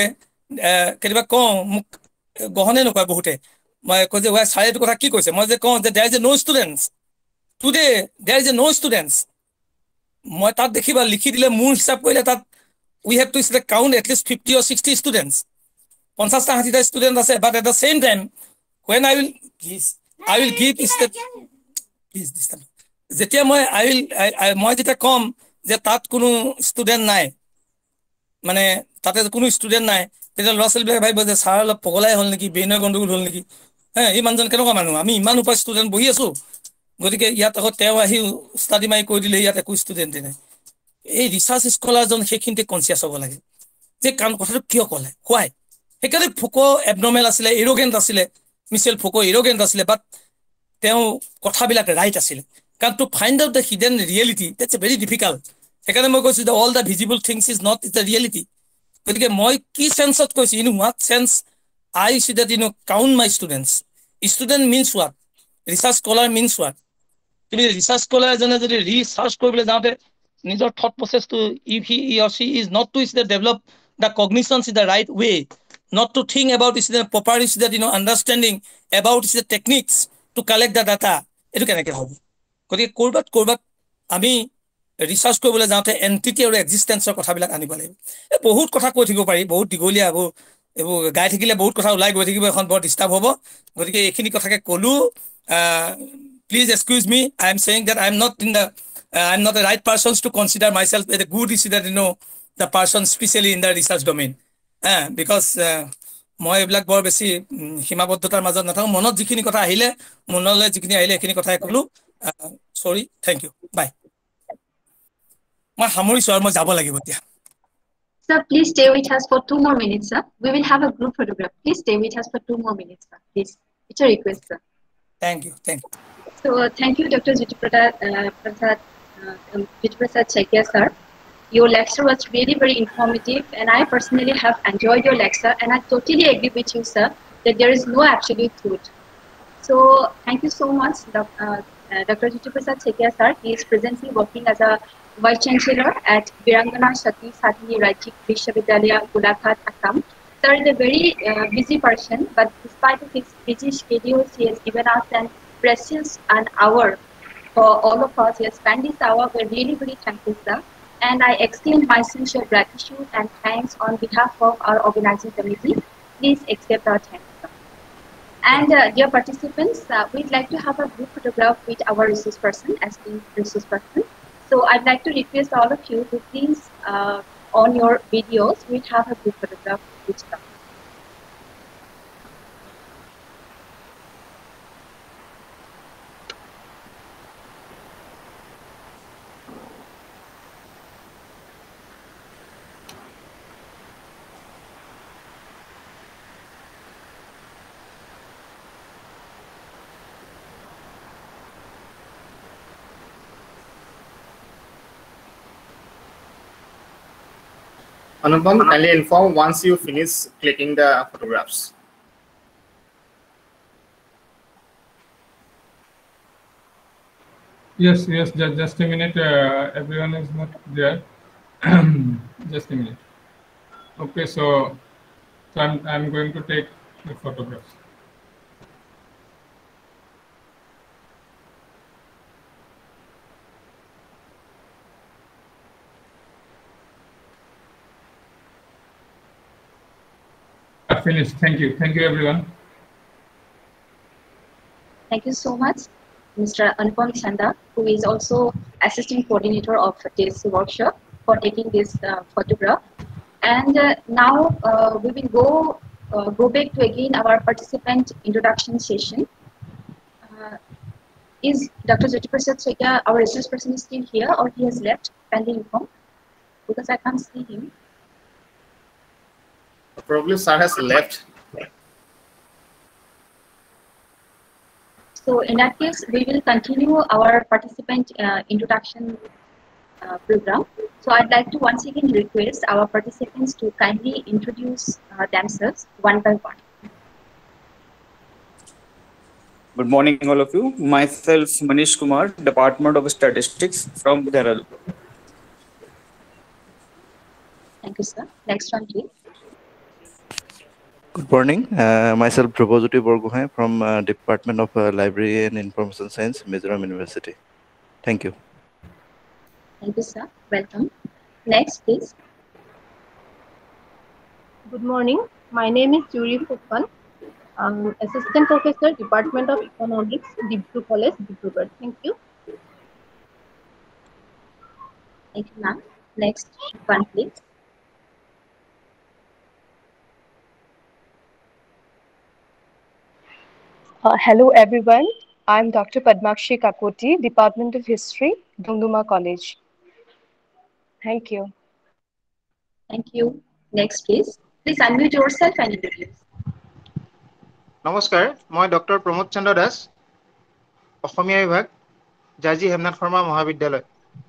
Speaker 7: কেতিয়াবা কওঁ মোক গহনে নকয় বহুতে মই কওঁ যে ছাৰে এইটো কথা কি কৈছে মই যে কওঁ যে there is a no students today there is a no students মই তাত দেখিবা লিখি দিলে মোৰ হিচাপ কৰিলে তাত we have to count at least fifty or sixty students পঞ্চাশটা ষাঠিটা student আছে but at the same time when I will please I will give is that please this time যেতিয়া মই I will মই যেতিয়া কম যে তাত কোনো ষ্টুডেণ্ট নাই মানে তাতে কোনো ষ্টুডেণ্ট নাই তেতিয়া ল'ৰা ছোৱালীবিলাকে ভাবিব যে ছাৰ অলপ পগলাই হ'ল নেকি ব্ৰেইনৰ গণ্ডগোল হ'ল নেকি হে এই মানুহজন কেনেকুৱা মানুহ আমি ইমান উপায় ষ্টুডেণ্ট বহি আছো গতিকে ইয়াত আকৌ তেওঁ আহি ষ্টাডি মাৰি কৈ দিলে ইয়াত একো ষ্টুডেণ্টে নাই এই ৰিচাৰ্চ স্কলাৰজন সেইখিনিতে কনচিয়াছ হ'ব লাগে যে কাৰণ কথাটো কিয় ক'লে হোৱাই সেইকাৰণে ফুকো এবনৰ্মেল আছিলে এৰোগেণ্ট আছিলে মিছেল ফুকো এৰোগেণ্ট আছিলে বাট তেওঁ কথাবিলাক ৰাইট আছিলে কাৰণ to find out the hidden reality that's a very difficult সেইকাৰণে মই কৈছোঁ যে all the visible things is not is the reality গতিকে মই কি চেন্সত কৈছোঁ in what sense I see that you know count my students student means what research scholar means what কিন্তু ৰিচাৰ্চ স্কলাৰ এজনে যদি ৰিচাৰ্চ কৰিবলৈ যাওঁতে নিজৰ থট প্ৰচেছটো if he or she is not to is the develop the cognitions in the right way not to think about is the proper is that you know understanding about is the techniques to collect the data etu kenake hob goti korbat korbat ami research koribole jaate entity or existence or kotha bilak anibole e bahut kotha koi thibo pari bahut digolia abo ebu gai thikile bahut kotha ulai goi thikibo ekhon bahut disturb hobo goti ke ekhini kotha ke kolu please excuse me I am saying that I am not in the uh, I am not the right persons to consider myself as a good is that you know the person especially in the research domain Uh, because মই এইবিলাক বৰ বেছি সীমাবদ্ধতাৰ মাজত নাথাকো মনত যিখিনি কথা আহিলে মনলৈ যিখিনি আহিলে এইখিনি কথাই ক'লো সৰি থেংক ইউ বাই মই সামৰিছো আৰু মই যাব লাগিব এতিয়া
Speaker 1: Sir, please stay with us for two more minutes, sir. We will have a group photograph. Please stay with us for two more minutes, sir. Please. It's a request, sir.
Speaker 7: Thank you. Thank you.
Speaker 1: So, uh, thank you, Doctor Jyotiprasad uh, Prasad, uh, um, Jyotiprasad Saikia, sir. Your lecture was really very informative, and I personally have enjoyed your lecture, and I totally agree with you, sir, that there is no absolute truth. So, thank you so much, Doctor Uh, Doctor Jyotiprasad Saikia, sir. He is presently working as a Vice Chancellor at Virangana Sati Sati Rajik Vishwavidyalaya, Golaghat, Assam. Sir is a very uh, busy person, but despite his busy schedule, he has given us an precious an hour for all of us. He has spent this hour. We're really, really thankful, sir. And I extend my sincere gratitude and thanks on behalf of our organizing committee. Please accept our thanks. And uh, dear participants, uh, we'd like to have a group photograph with our resource person, as the resource person. So I'd like to request all of you to please, uh, on your videos, we'd have a group photograph with them.
Speaker 2: Anupam, kindly inform once you finish clicking the photographs.
Speaker 8: Yes, yes, just, just a minute. Uh, everyone is not there. Just a minute. Okay, so, so I'm, I'm going to take the photographs. Finished. Thank you. Thank you, everyone.
Speaker 1: Thank you so much, Mister Anupam Chanda, who is also assistant coordinator of this workshop, for taking this uh, photograph. And uh, now uh, we will go uh, go back to again our participant introduction session. Uh, is Doctor Jyotiprasad Saikia, our research person, is still here, or he has left? Kindly inform, because I can't see him.
Speaker 2: Probably sir has left.
Speaker 1: So in that case, we will continue our participant uh, introduction uh, program. So I'd like to once again request our participants to kindly introduce uh, themselves one by one.
Speaker 9: Good morning, all of you. Myself, Manish Kumar, Department of Statistics from Dehradun.
Speaker 1: Thank you, sir. Next one, please.
Speaker 10: Good morning. Uh, myself, Prabhajyoti Borgohain from uh, Department of uh, Library and Information Science, Mizoram University. Thank you.
Speaker 1: Thank you, sir. Welcome. Next, please.
Speaker 11: Good morning. My name is Yuri Phukpan. I'm Assistant Professor, Department of Economics, Dibru College, Dibrugarh. Thank you.
Speaker 1: Thank you, ma'am. Next one, please.
Speaker 12: Uh, hello, everyone. I'm Doctor Padmakshi Kakoti, Department of History, Dumduma College. Thank you.
Speaker 1: Thank you. Next, please. Please unmute yourself and introduce.
Speaker 13: নমস্কাৰ মই doctor Pramod Chandra Das Asomiya বিভাগ জাজি হেমনাথ শৰ্মা মহাবিদ্যালয়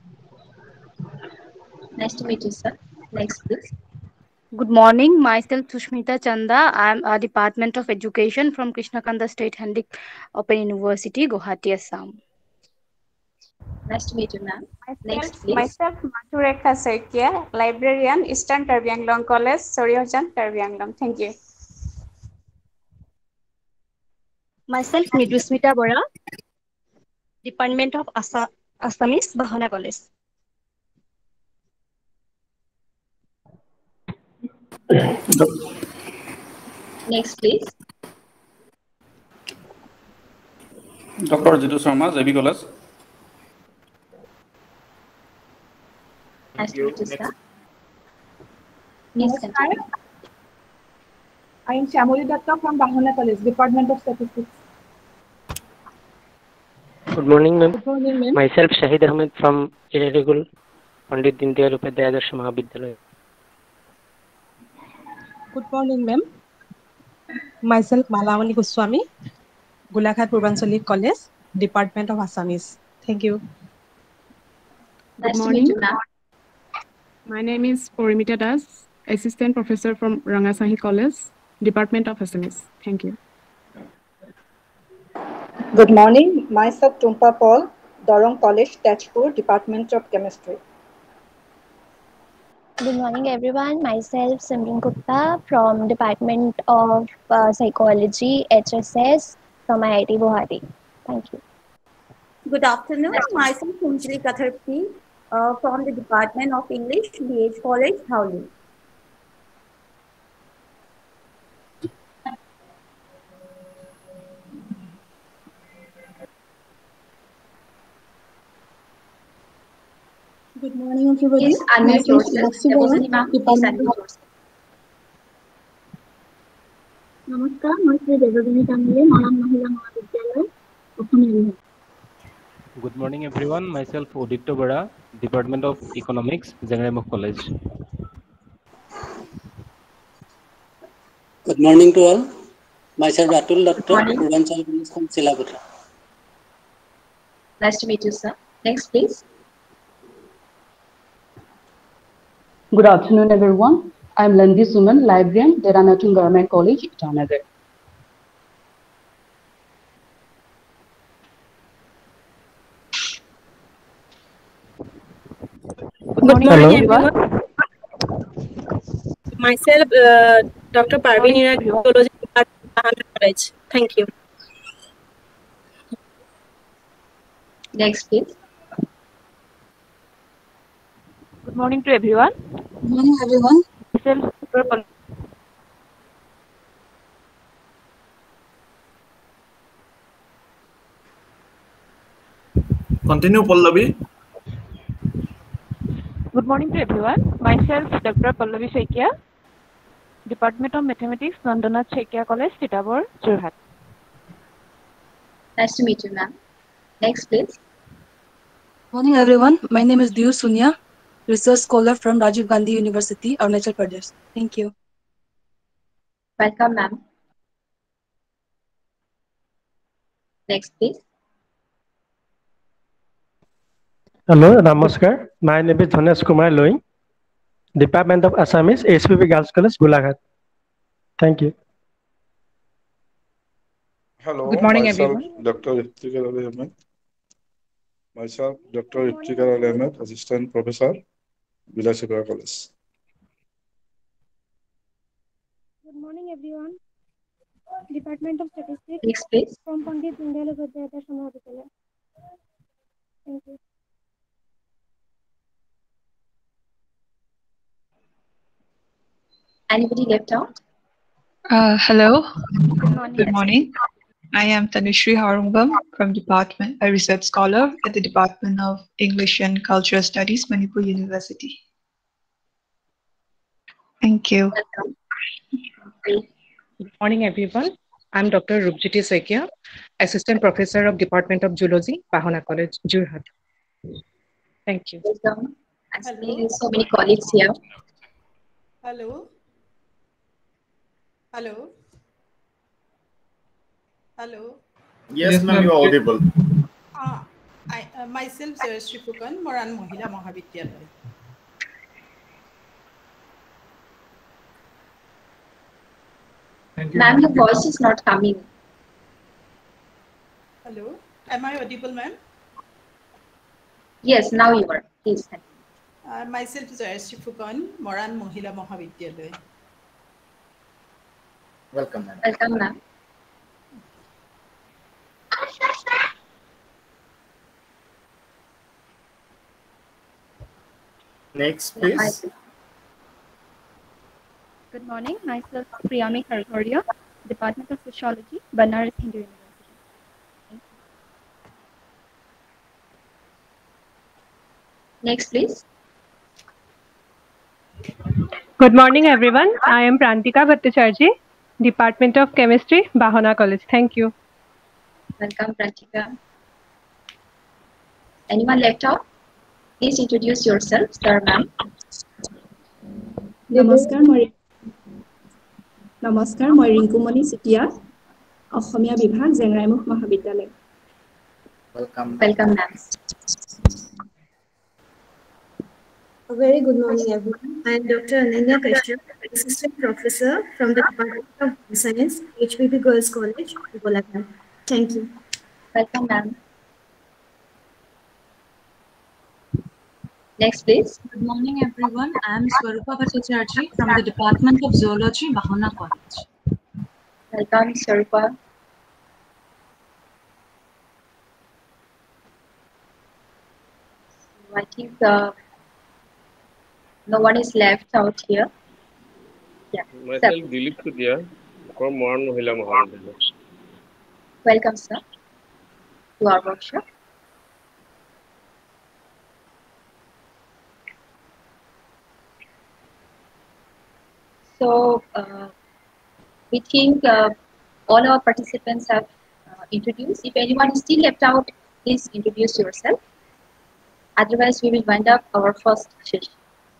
Speaker 1: Nice to meet you, sir. Next, please.
Speaker 14: Good morning. Myself Sushmita Chanda. I'm a Department of Education from Krishnakanda State Handicap Open University, Guwahati, Assam.
Speaker 1: Nice to meet you, ma'am. Next,
Speaker 15: Myself,
Speaker 1: please.
Speaker 15: myself Mathurekha Saikia, librarian, Eastern Karbi Anglong College, Soryojan, Karbi Anglong. Thank you.
Speaker 16: Myself, Nidusmita Bora, Department of Asa Assamese, Bahana College.
Speaker 1: Next, please.
Speaker 6: Doctor Jitu Sharma, J B College.
Speaker 1: Nice to meet you, sir. Please continue.
Speaker 17: I am Shamoli Datta from Bahana College, Department of Statistics.
Speaker 18: Good morning, ma'am.
Speaker 17: Good morning, ma'am.
Speaker 18: Myself, Shahid Ahmed from Irregul, Pandit Dindayal Upadhyaya Adarsh Mahavidyalaya.
Speaker 17: Good morning, ma'am. Myself, Malamani Goswami, Golaghat Purbanchali College, Department of Assamese. Thank you.
Speaker 1: Nice
Speaker 19: Good
Speaker 1: to meet
Speaker 19: morning.
Speaker 1: you, ma'am.
Speaker 19: My name is Porimita Das, Assistant Professor from Rangasahi College, Department of Assamese. Thank you.
Speaker 20: Good morning. Myself, Tumpa Paul, Dorong College, Tachpur, Department of Chemistry.
Speaker 21: Good morning, everyone. Myself, Simran Gupta from Department of uh, Psychology, H S S from I I T Guwahati. Thank you.
Speaker 22: Good afternoon. Myself, Kunjali Katharpi uh, from the Department of English, B H College, Howling.
Speaker 17: Good morning, everybody.
Speaker 1: Please unmute yourself. Devosani ma'am, please unmute yourself.
Speaker 23: নমস্কাৰ মই শ্ৰী দেৱজনী তামুলী মৰাণ মহিলা মহাবিদ্যালয় অসমীয়া বিভাগ
Speaker 24: Good morning, everyone. Myself, Uditya Bora, Department of Economics, Jangremukh College.
Speaker 25: Good morning to all. Myself, Atul Datta, Purbanchal from Silabatra.
Speaker 1: Nice to meet you, sir. Next, please.
Speaker 26: Good afternoon, everyone. I'm Landi Suman, librarian, Deranatun Government College, Itanagar.
Speaker 16: Good morning,
Speaker 24: Hello.
Speaker 16: everyone. Myself, uh, Doctor Parveen Ira, Biology Department, Bahana College. Thank you.
Speaker 1: Next, please.
Speaker 27: Good morning to everyone.
Speaker 17: Good morning, everyone.
Speaker 27: Myself, Doctor Pal-
Speaker 6: Continue, Pallavi.
Speaker 27: Good morning to everyone. Myself, Doctor Pallavi Saikia, Department of Mathematics, Nandanath Saikia College, Tittabor, Jorhat.
Speaker 1: Nice to meet you, ma'am. Next, please.
Speaker 17: Morning, everyone. My name is Diyu Sunya, research scholar from Rajiv Gandhi University, Arunachal Pradesh. Thank you.
Speaker 1: Welcome, ma'am. Next, please.
Speaker 28: Hello, Namaskar. My name is Dhanesh Kumar Loing, Department of Assamese, S P B Girls College, Golaghat. Thank you.
Speaker 29: Hello,
Speaker 28: Good morning,
Speaker 29: myself,
Speaker 28: everyone.
Speaker 29: Doctor Iftikhar Ali Ahmed. Myself, Doctor Iftikhar Ali Ahmed, Assistant Professor, Bilasipura College.
Speaker 30: Good morning,
Speaker 2: everyone. Department of Statistics.
Speaker 1: Next, please.
Speaker 2: From Pandit Dindayal Upadhyaya Mahavidyalaya. Thank you.
Speaker 1: Anybody left out?
Speaker 3: Uh, hello.
Speaker 2: Good morning.
Speaker 3: Good morning. I am Tanushree Harungam from Department, a research scholar at the Department of English and Cultural Studies, Manipur University. Thank you.
Speaker 1: Welcome.
Speaker 4: Good morning, everyone. I'm Doctor Rupjiti Soikia, Assistant Professor of Department of Zoology, Bahana College, Jorhat. Thank you.
Speaker 1: Welcome. I see so many colleagues here.
Speaker 5: Hello. Hello. Hello.
Speaker 7: Yes, yes ma'am, you are audible.
Speaker 5: Ah, I uh, myself, Sri Fukan, Moran Mohila Mahavidyalaya.
Speaker 1: Ma'am, your voice is not coming.
Speaker 5: Hello. Am I audible, ma'am?
Speaker 1: Yes, now you are. Please.
Speaker 5: Uh, myself, Sri Fukan, Moran Mohila Mahavidyalaya.
Speaker 7: Welcome, ma'am.
Speaker 1: Welcome, ma'am.
Speaker 7: Next, please.
Speaker 2: Good morning. Myself, Priyami Kharkhoria, Department of Sociology, Banaras Hindu University. Thank
Speaker 1: you. Next, please.
Speaker 8: Good morning, everyone. I am Prantika Bhattacharjee, Department of Chemistry, Bahana College. Thank you.
Speaker 1: Welcome, Prantika. Anyone left out? Please introduce yourself, sir, ma'am.
Speaker 9: Namaskar, Mari. Namaskar, মই ৰিংকুমণি চিটিয়া, অসমীয়া বিভাগ জেংৰাইমুখ মহাবিদ্যালয়।
Speaker 7: Welcome.
Speaker 1: Welcome, ma'am.
Speaker 10: A very good morning, everyone. I am Doctor Ananya Kashyap, Assistant Professor from the Department of Science, H P B Girls College, Golaghat. Thank you.
Speaker 1: Welcome, ma'am. Next, please.
Speaker 11: Good morning, everyone. I am Swarupa Bhattacharjee from the Department of Zoology, Bahana College.
Speaker 1: Welcome, Swarupa. So I think uh, no one is left out here. Yeah.
Speaker 30: Myself, Dilip Sudia from Moran Mohila Mahavidyalaya.
Speaker 1: Welcome, sir, to our workshop. So uh, we think uh, all our participants have uh, introduced. If anyone is still left out, please introduce yourself. Otherwise, we will wind up our first session.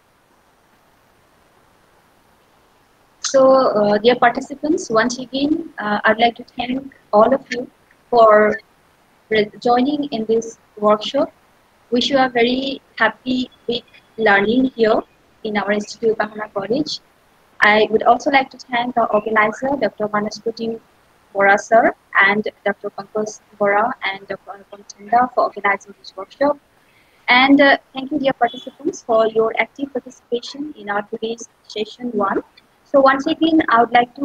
Speaker 1: So, uh, dear participants, once again, uh, I'd like to thank all of you for joining in this workshop. Wish you a very happy week learning here in our Institute of Bahana College. I would also like to thank the organizer, Doctor Manasputi Bora sir, and Doctor Pankaj Bora and Doctor Anupam Chanda for organizing this workshop. And uh, thank you, dear participants, for your active participation in our today's session one. So once again, I would like to